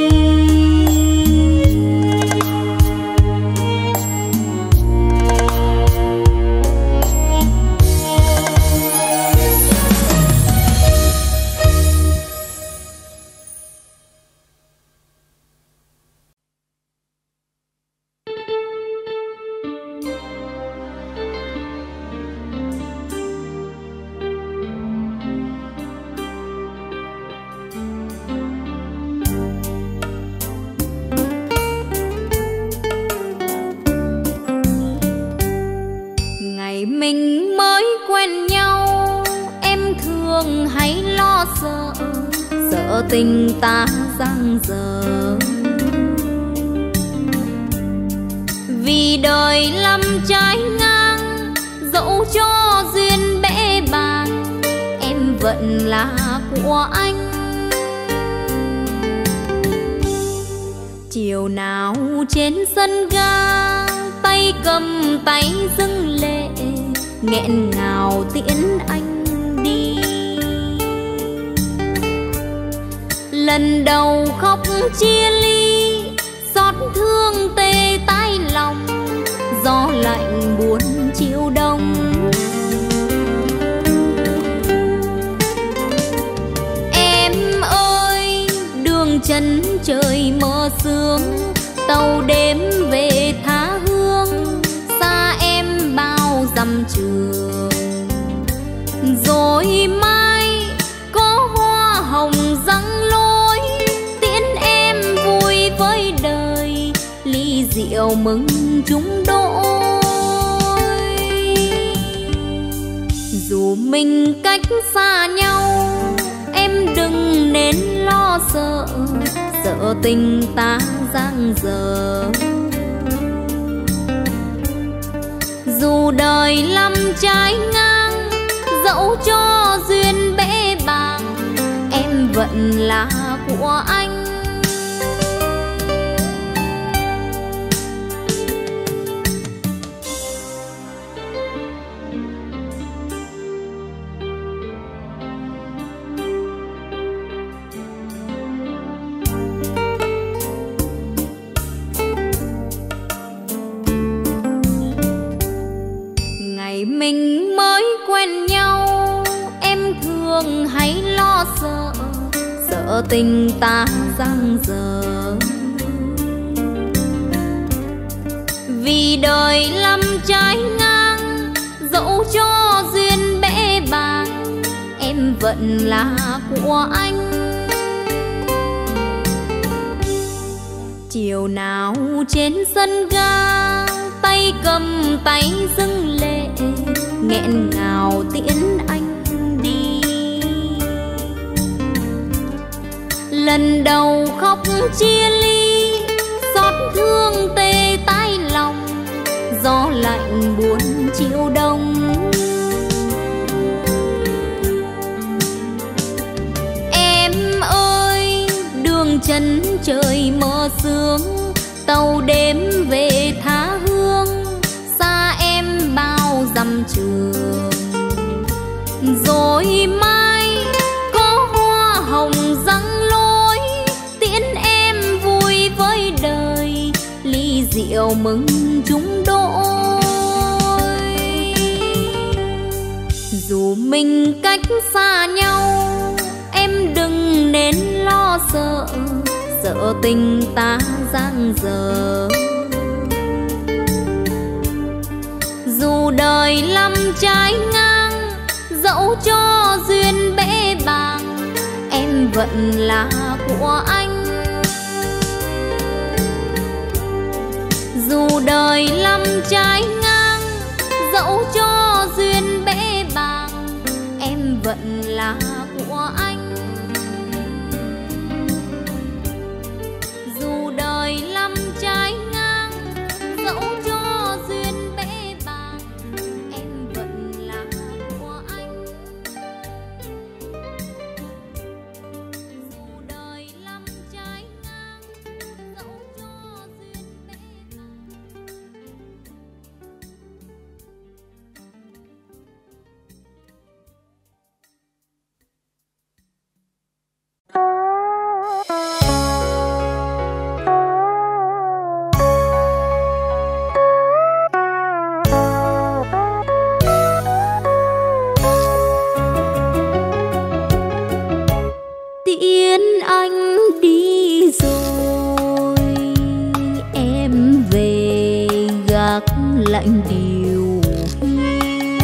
Mình mới quen nhau, em thường hay lo sợ, sợ tình ta giang dở. Vì đời lắm trái ngang, dẫu cho duyên bẽ bàng, em vẫn là của anh. Chiều nào trên sân ga, tay cầm tay dâng lệ, nghẹn ngào tiễn anh đi. Lần đầu khóc chia ly, xót thương tê tái lòng, gió lạnh buồn chiều đông. Em ơi, đường chân trời mơ sương, tàu đêm về tha hương, xa em bao dặm trường. Rồi mai có hoa hồng răng lối, tiễn em vui với đời, ly rượu mừng chúng đôi. Dù mình cách xa nhau, em đừng nên lo sợ, sợ tình ta giang dở. Dù đời lắm trái ngang, dẫu cho duyên bẽ bàng, em vẫn là của anh. Ngày mình mới quen nhau, em thường hay lo sợ, sợ tình ta giang dở. Vì đời lắm trái ngang, dẫu cho duyên bẽ bàng, em vẫn là của anh. Chiều nào trên sân ga, tay cầm tay dâng lệ, nghẹn ngào tiễn anh đi. Lần đầu khóc chia ly, xót thương tê tái lòng, gió lạnh buồn chiều đông. Em ơi, đường chân trời mơ sương, tàu đêm về tha hương, xa em bao dặm trường. Rồi mai có hoa hồng răng lối, tiễn em vui với đời, ly rượu mừng chúng đôi. Dù mình cách xa nhau, em đừng nên lo sợ, sợ tình ta giang dở. Dù đời lắm trái ngang, dẫu cho duyên bẽ bàng, em vẫn là của anh. Dù đời lắm trái ngang, dẫu cho duyên bẽ bàng, em vẫn là của anh. Dù đời lắm trái ngang, dẫu cho duyên bẽ bàng, em vẫn là của anh. Dù đời lắm trái ngang, dẫu cho duyên bẽ bàng. Tiễn anh đi rồi, em về gác lạnh điều hiu.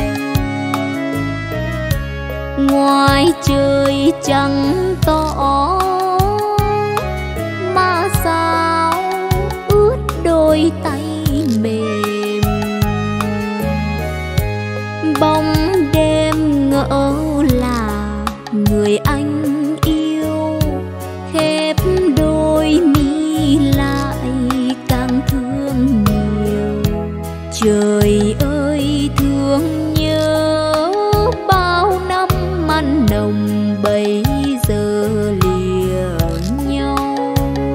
Ngoài trời trắng tỏ, mà sao ướt đôi tay mềm. Bóng đêm ngỡ là người anh yêu, khép đôi mi lại càng thương nhiều. Trời ơi thương nhớ, bao năm mặn nồng bây giờ lìa nhau.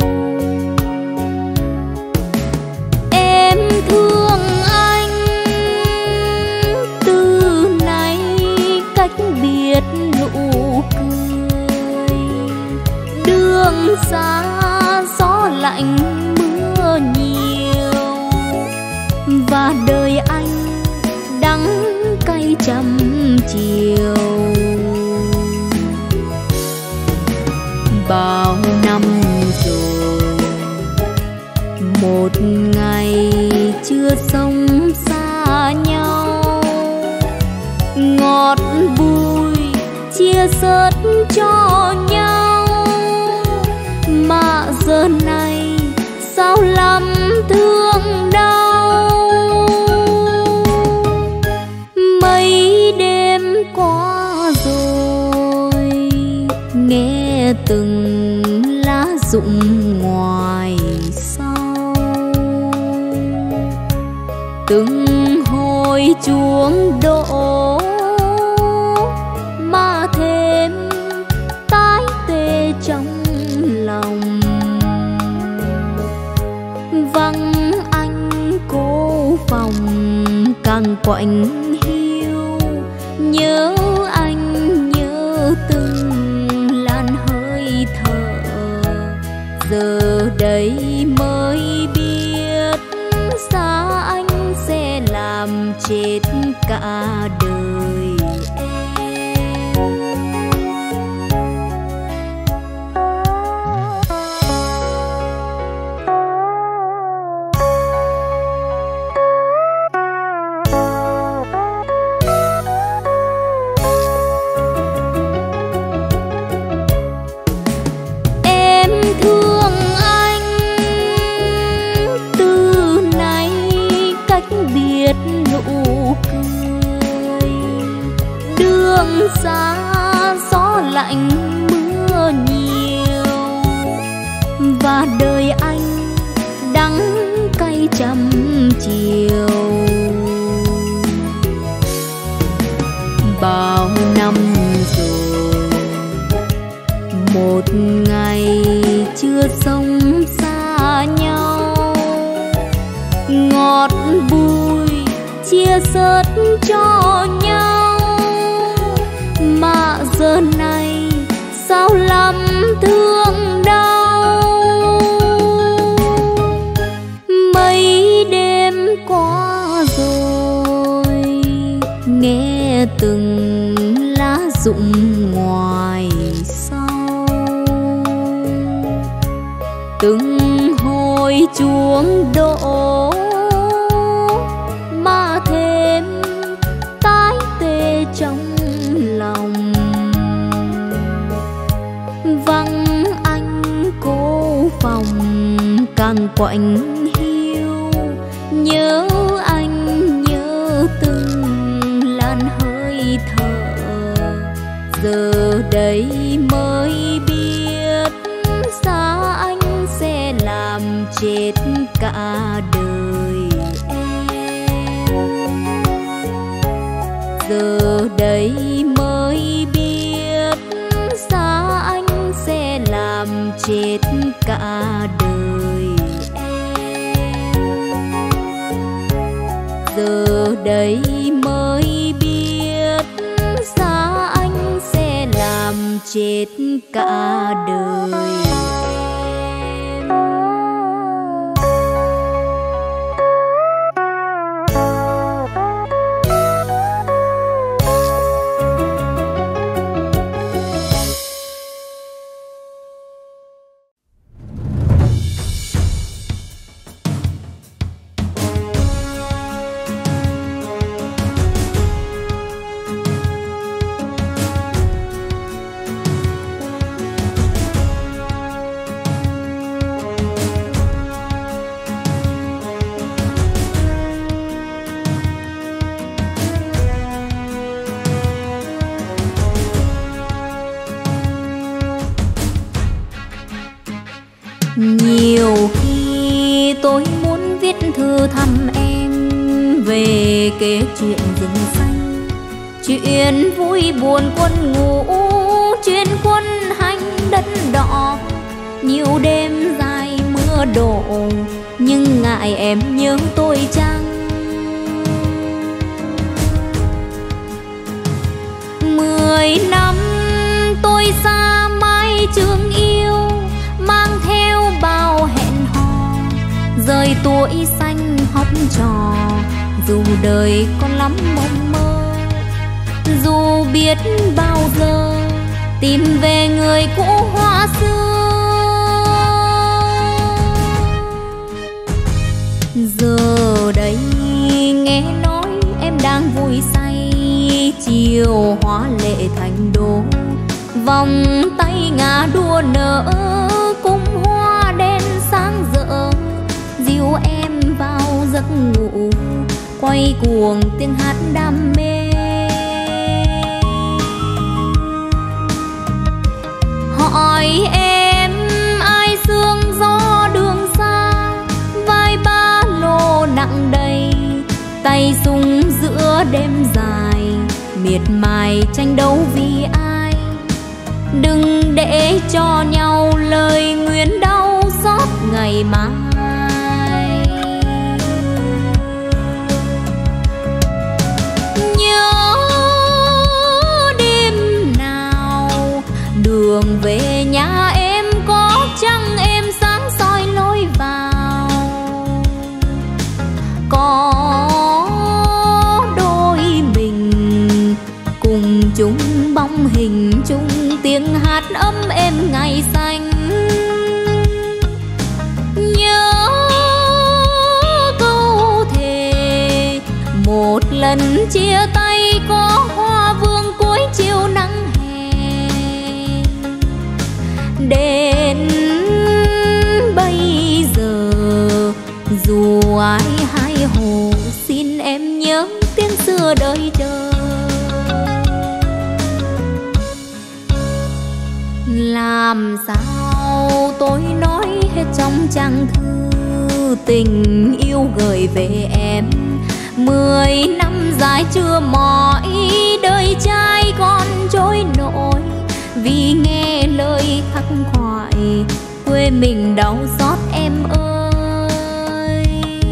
Em thương anh, từ nay cách biệt nụ cười, đưa xa gió lạnh mưa nhiều, và đời anh đắng cay trăm chiều. Bao năm rồi một ngày chưa sống xa nhau, ngọt bùi chia sớt cho nhau, mà giờ này sao lắm thương đau. Mấy đêm qua rồi nghe từng lá rụng ngoài sau, từng hồi chuông đổ mà thêm tái tê trong lòng. Vắng anh cô phòng càng quạnh hiu, nhớ anh nhớ từng làn hơi thở. Giờ đây mới biết xa anh sẽ làm chết cả đời em. Em thương anh từ nay cách biệt nụ cười, đường xa gió lạnh mưa nhiều, và đời anh đắng cay trăm chiều. Bao năm rồi một ngày chưa sống xa nhau, ngọt bùi chia sớt cho nhau, mà giờ này sao lắm thương đau. Mấy đêm qua rồi nghe từng lá rụng ngoài sau, từng hồi chuông đổ mà thêm tái tê trong lòng. Vắng anh cô phòng càng quạnh hiu, nhớ anh nhớ từng làn hơi thở. Giờ đây mới biết xa anh sẽ làm chết cả đời em. Giờ đây mới biết xa anh sẽ làm chết cả đời em. Giờ đây mới biết xa anh sẽ làm chết cả đời em. Nhiều khi tôi muốn viết thư thăm em về kể chuyện rừng xanh, chuyện vui buồn quân ngũ, chuyện quân hành đất đỏ. Nhiều đêm dài mưa đổ nhưng ngại em nhớ tôi chăng. Mười năm tôi xa mái trường yêu, rời tuổi xanh học trò, dù đời còn lắm mộng mơ, dù biết bao giờ tìm về người cũ hoa xưa. Giờ đây nghe nói em đang vui say, chiều hóa lệ thành đô, vòng tay ngả đua nở cung hoa đen sáng rỡ, dìu em vào giấc ngủ quay cuồng tiếng hát đam mê. Hỏi em ai sương gió đường xa, vai ba lô nặng đầy, tay súng giữa đêm dài, miệt mài tranh đấu vì ai. Đừng để cho nhau lời nguyện đau xót ngày mai. Nhớ đêm nào đường về nhà em có chăng em sáng soi lối vào, có đôi mình cùng chung bóng hình chung tiếng hát ấm êm ngày xanh. Nhớ câu thề một lần chia tay có hoa vương cuối chiều nắng hè. Đến bây giờ dù ai hai hồ, xin em nhớ tiếng xưa đợi chờ. Làm sao tôi nói hết trong trang thư tình yêu gửi về em. Mười năm dài chưa mỏi, đời trai còn trôi nổi, vì nghe lời khắc khoải quê mình đau xót em ơi.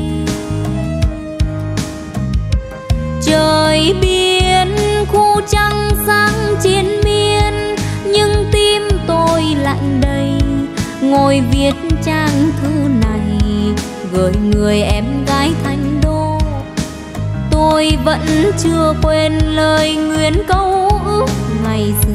Trời biên khu trăng sáng chiến miên, nhưng tim tôi lạnh đầy, ngồi viết trang thư này gửi người em gái thành đô. Tôi vẫn chưa quên lời nguyện câu ước ngày xưa.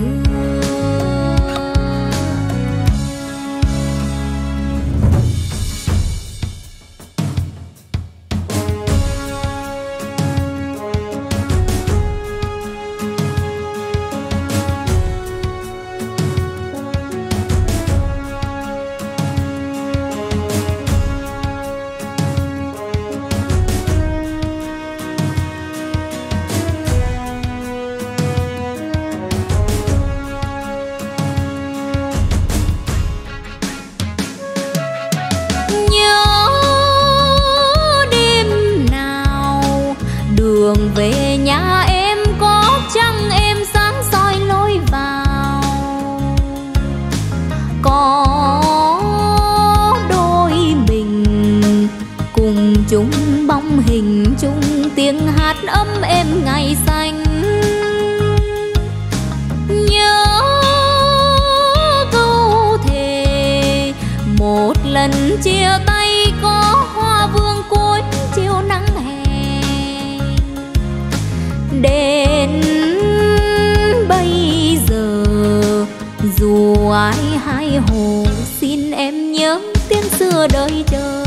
Về nhà em có chăng em sáng soi lối vào, có đôi mình cùng chung bóng hình chung tiếng hát ấm êm ngày xanh. Nhớ câu thề một lần chia tay có hoa vương cuối chiều nắng hè. Đến bây giờ dù ai hai hồ, xin em nhớ tiếng xưa đợi chờ.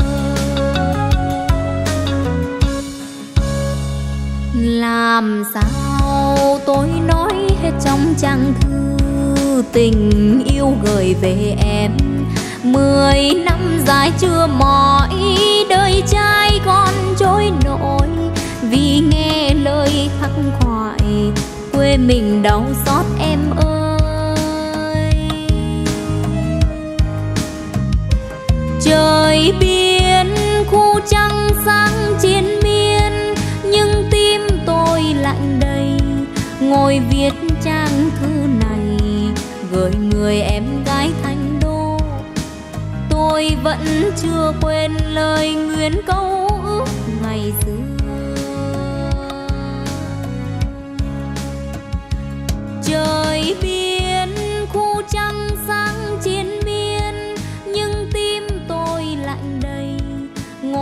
Làm sao tôi nói hết trong trang thư tình yêu gửi về em. Mười năm dài chưa mỏi, đời trai còn trôi nổi, vì nghe lời khắc khoải quê mình đau xót em ơi. Trời biên khu trăng sáng chiến miên, nhưng tim tôi lạnh đầy, ngồi viết trang thư này gửi người em gái thành đô. Tôi vẫn chưa quên lời nguyện câu ước ngày xưa. Trời biên khu trăng sáng chiến miên, nhưng tim tôi lạnh đầy,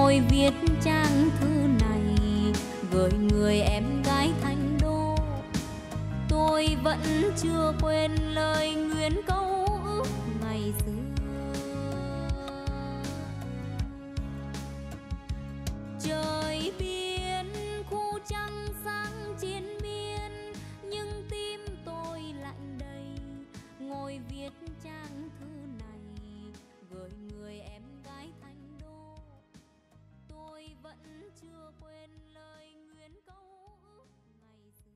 viết trang thư này gửi người em gái Thành Đô. Tôi vẫn chưa quên lời nguyện câu ước ngày xưa.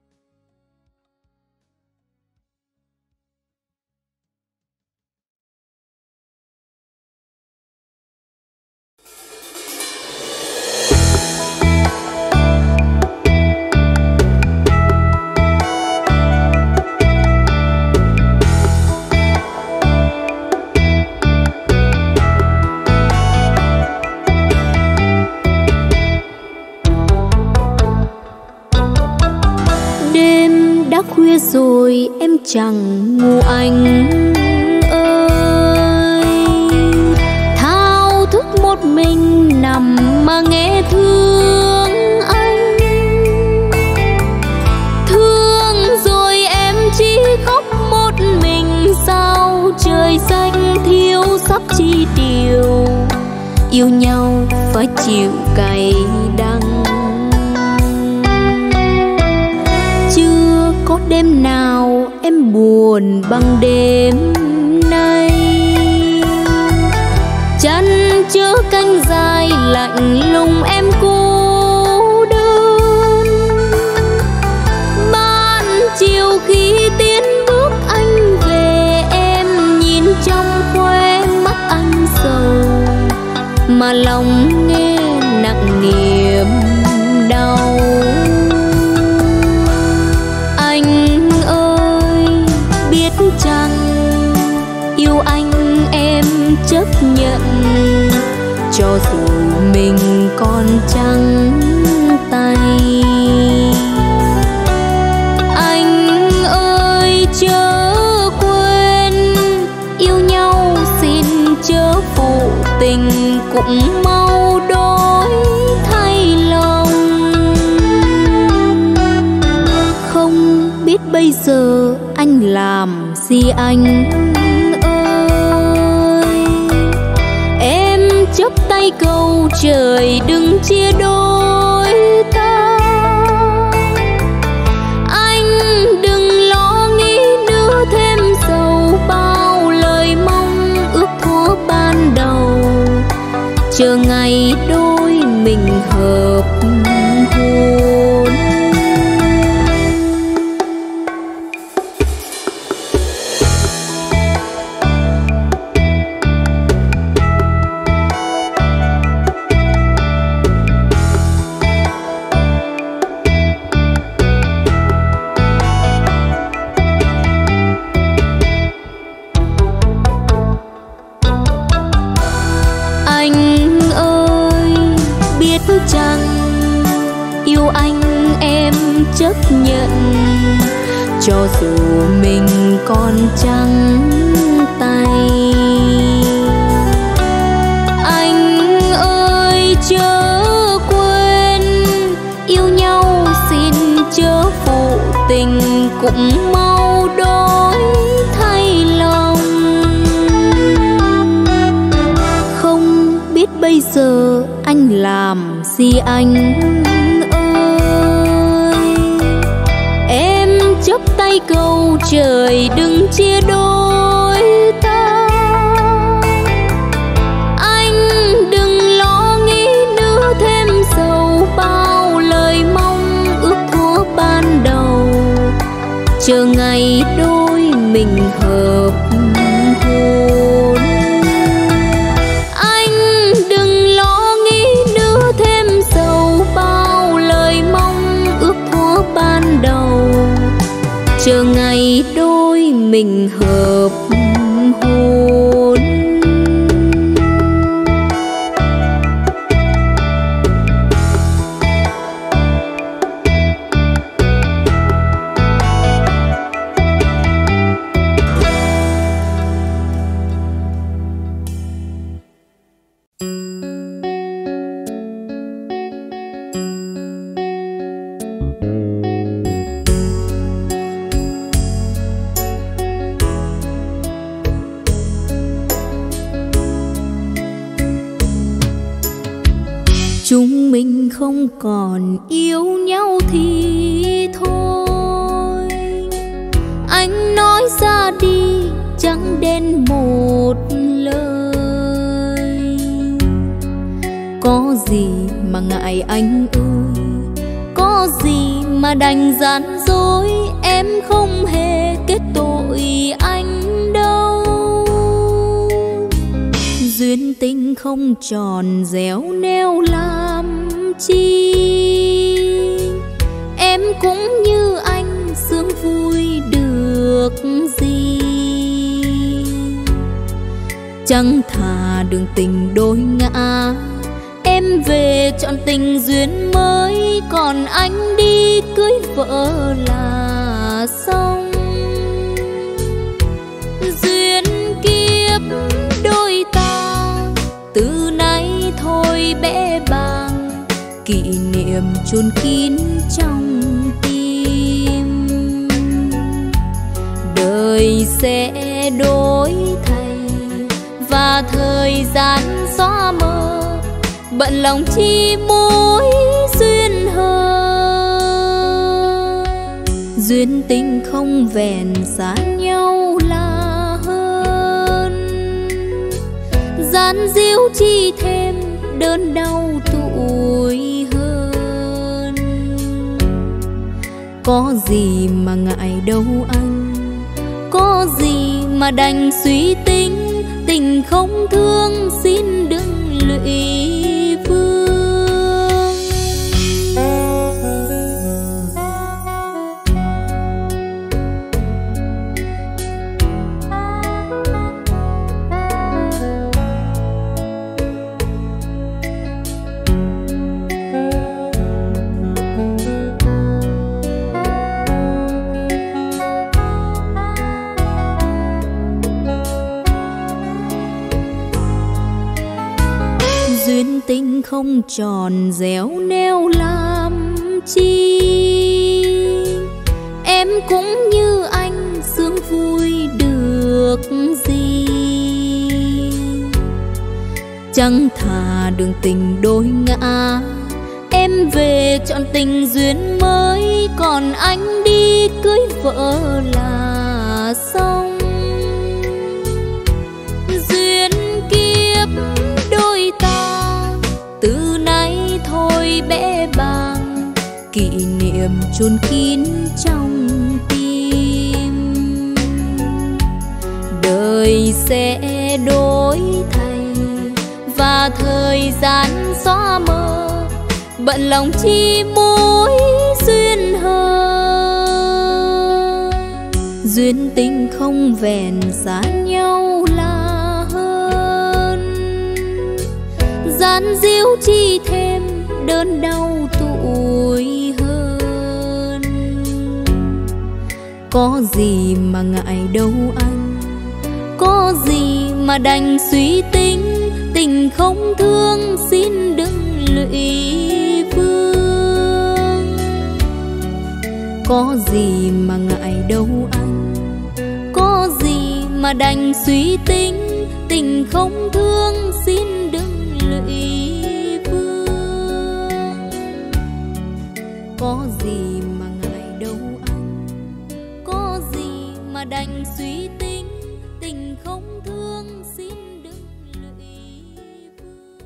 Khuya rồi em chẳng ngủ anh ơi, thao thức một mình nằm mà nghe thương anh. Thương rồi em chỉ khóc một mình sao trời xanh thiếu sắp chi điều. Yêu nhau phải chịu cay đắng. Có đêm nào em buồn bằng đêm nay, chân chứa canh dài lạnh lùng em cô đơn. Ban chiều khi tiến bước anh về, em nhìn trong khóe mắt anh sầu, mà lòng nghe nặng niềm đau. Chăng yêu anh em chấp nhận, cho dù mình còn trắng tay. Anh ơi chớ quên, yêu nhau xin chớ phụ tình, cũng mau đổi thay lòng. Không biết bây giờ anh làm gì anh ơi. Em chắp tay cầu trời đừng chia đôi ta. Anh đừng lo nghĩ nữa thêm sầu, bao lời mong ước thuở ban đầu, chờ ngày đôi mình hợp hôn. Chấp nhận cho dù mình còn trắng tay. Anh ơi chớ quên, yêu nhau xin chớ phụ tình, cũng mau đổi thay lòng. Không biết bây giờ anh làm gì anh chắp tay cầu trời đừng chia đôi ta. Anh đừng lo nghĩ nữa thêm sầu, bao lời mong ước thuở ban đầu, chờ ngày đôi mình hợp hôn. Anh đừng lo nghĩ nữa thêm sầu, bao lời mong ước thuở ban đầu, chờ ngày đôi mình hợp hôn. Chúng mình không còn yêu nhau thì thôi, anh nói ra đi gì mà ngại anh ơi, có gì mà đành gian dối, em không hề kết tội anh đâu. Duyên tình không tròn réo neo làm chi, em cũng như anh sướng vui được gì. Chẳng thà đường tình đôi ngã, em về chọn tình duyên mới, còn anh đi cưới vợ là xong. Duyên kiếp đôi ta từ nay thôi bẽ bàng, kỷ niệm chôn kín trong tim. Đời sẽ đổi thay và thời gian xóa mờ, bận lòng chi mối duyên hờ. Duyên tình không vẹn xa nhau là hơn, gian díu chi thêm đớn đau tuổi hơn. Có gì mà ngại đâu anh, có gì mà đành suy tính, tình không thương xin đừng lụy vương. Duyên tình không tròn réo neo làm chi, em cũng như anh sướng vui được gì. Chẳng thà đường tình đôi ngã, em về chọn tình duyên mới, còn anh đi cưới vợ là xong. Duyên kiếp đôi ta từ nay thôi bẽ bàng, kỷ niệm chôn kín trong tim. Đời sẽ đổi thay và thời gian xóa mờ, bận lòng chi mối duyên hờ. Duyên tình không vẹn xa nhau là hơn, gian díu chi thêm đớn đau tuổi hơn. Có gì mà ngại đâu anh, có gì mà đành suy tính, tình không thương xin đừng lụy vương. Có gì mà ngại đâu anh, có gì mà đành suy tính, tình không thương xin đừng lụy vương. Có gì mà ngại đâu anh, có gì mà đành suy tính, tình không thương xin đừng lụy vương.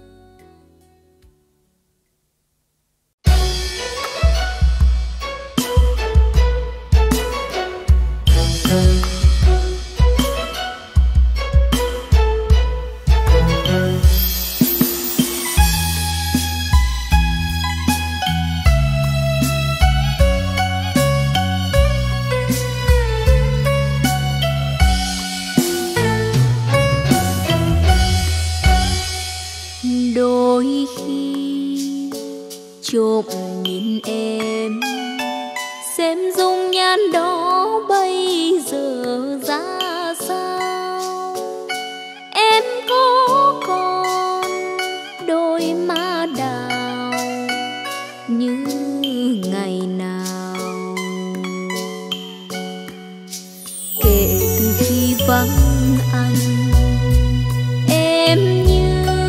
Đôi khi trộm nhìn em, xem dung nhan đó bây giờ ra sao. Em có còn đôi má đào như ngày nào, kể từ khi vắng anh em như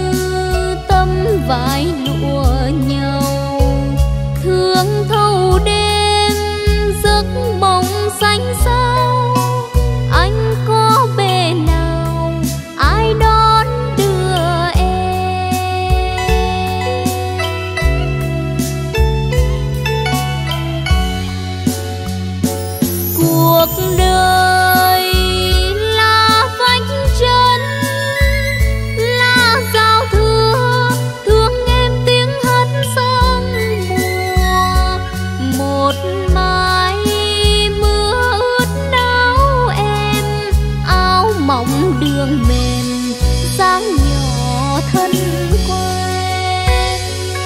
vải lụa nhau, thương thâu đêm giấc mộng xanh sao. Anh có bề nào ai đón đưa em, đường mềm dáng nhỏ thân quen.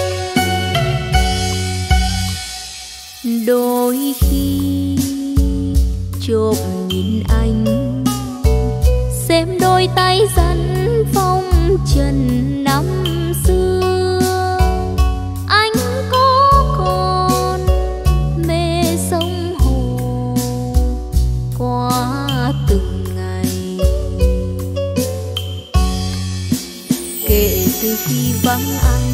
Đôi khi chộp nhìn anh, xem đôi tay dằn phong trần năm xưa, anh có còn mê sông hồ qua từng ngày. Kể từ khi vắng anh,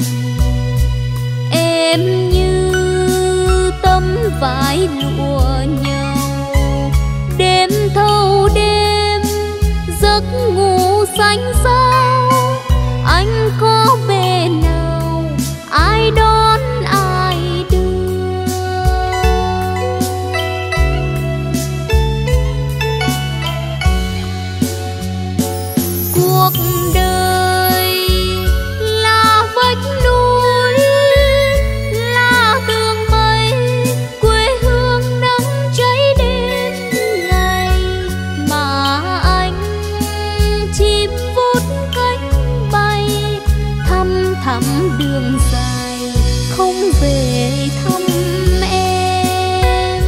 em như tấm vải lụa nhau, đêm thâu đêm giấc ngủ xanh sao. Anh có về nào ai đón ai đưa, cuộc đời là vách núi, là tường mây, quê hương nắng cháy đến ngày mà anh chim vút cánh bay thăm thẳm đường dài không về thăm em.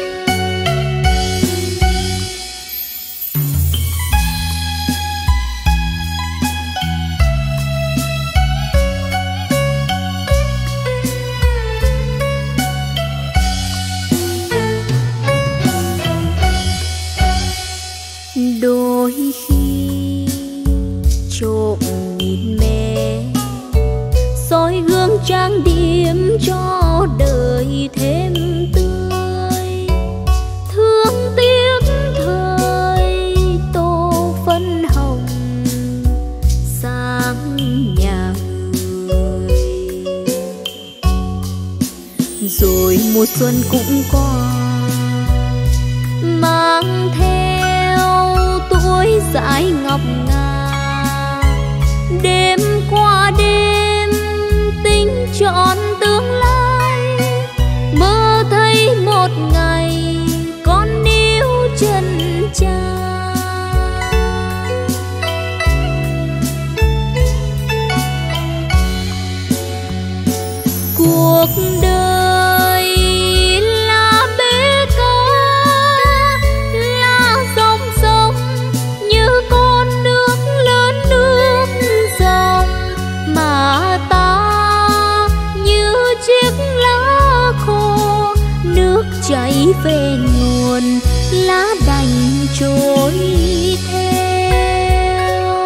Đôi khi trộm nhìn mẹ, soi gương trang điểm cho đời thêm tươi, thương tiếc thời tô phấn hồng sáng nhà người. Rồi mùa xuân cũng qua, mang theo tuổi dại ngọc ngà, đêm qua đêm tính trọn tương lai, mơ thấy một ngày con níu chân cha. Cuộc đời là bể cá, là dòng sông như con nước lớn nước dòng, mà ta như chiếc lá khô nước chảy về nguồn, lá đành trôi theo.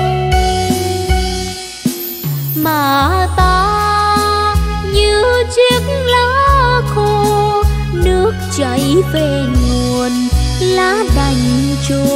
Mà ta như chiếc lá khô nước chảy về nguồn, lá đành trôi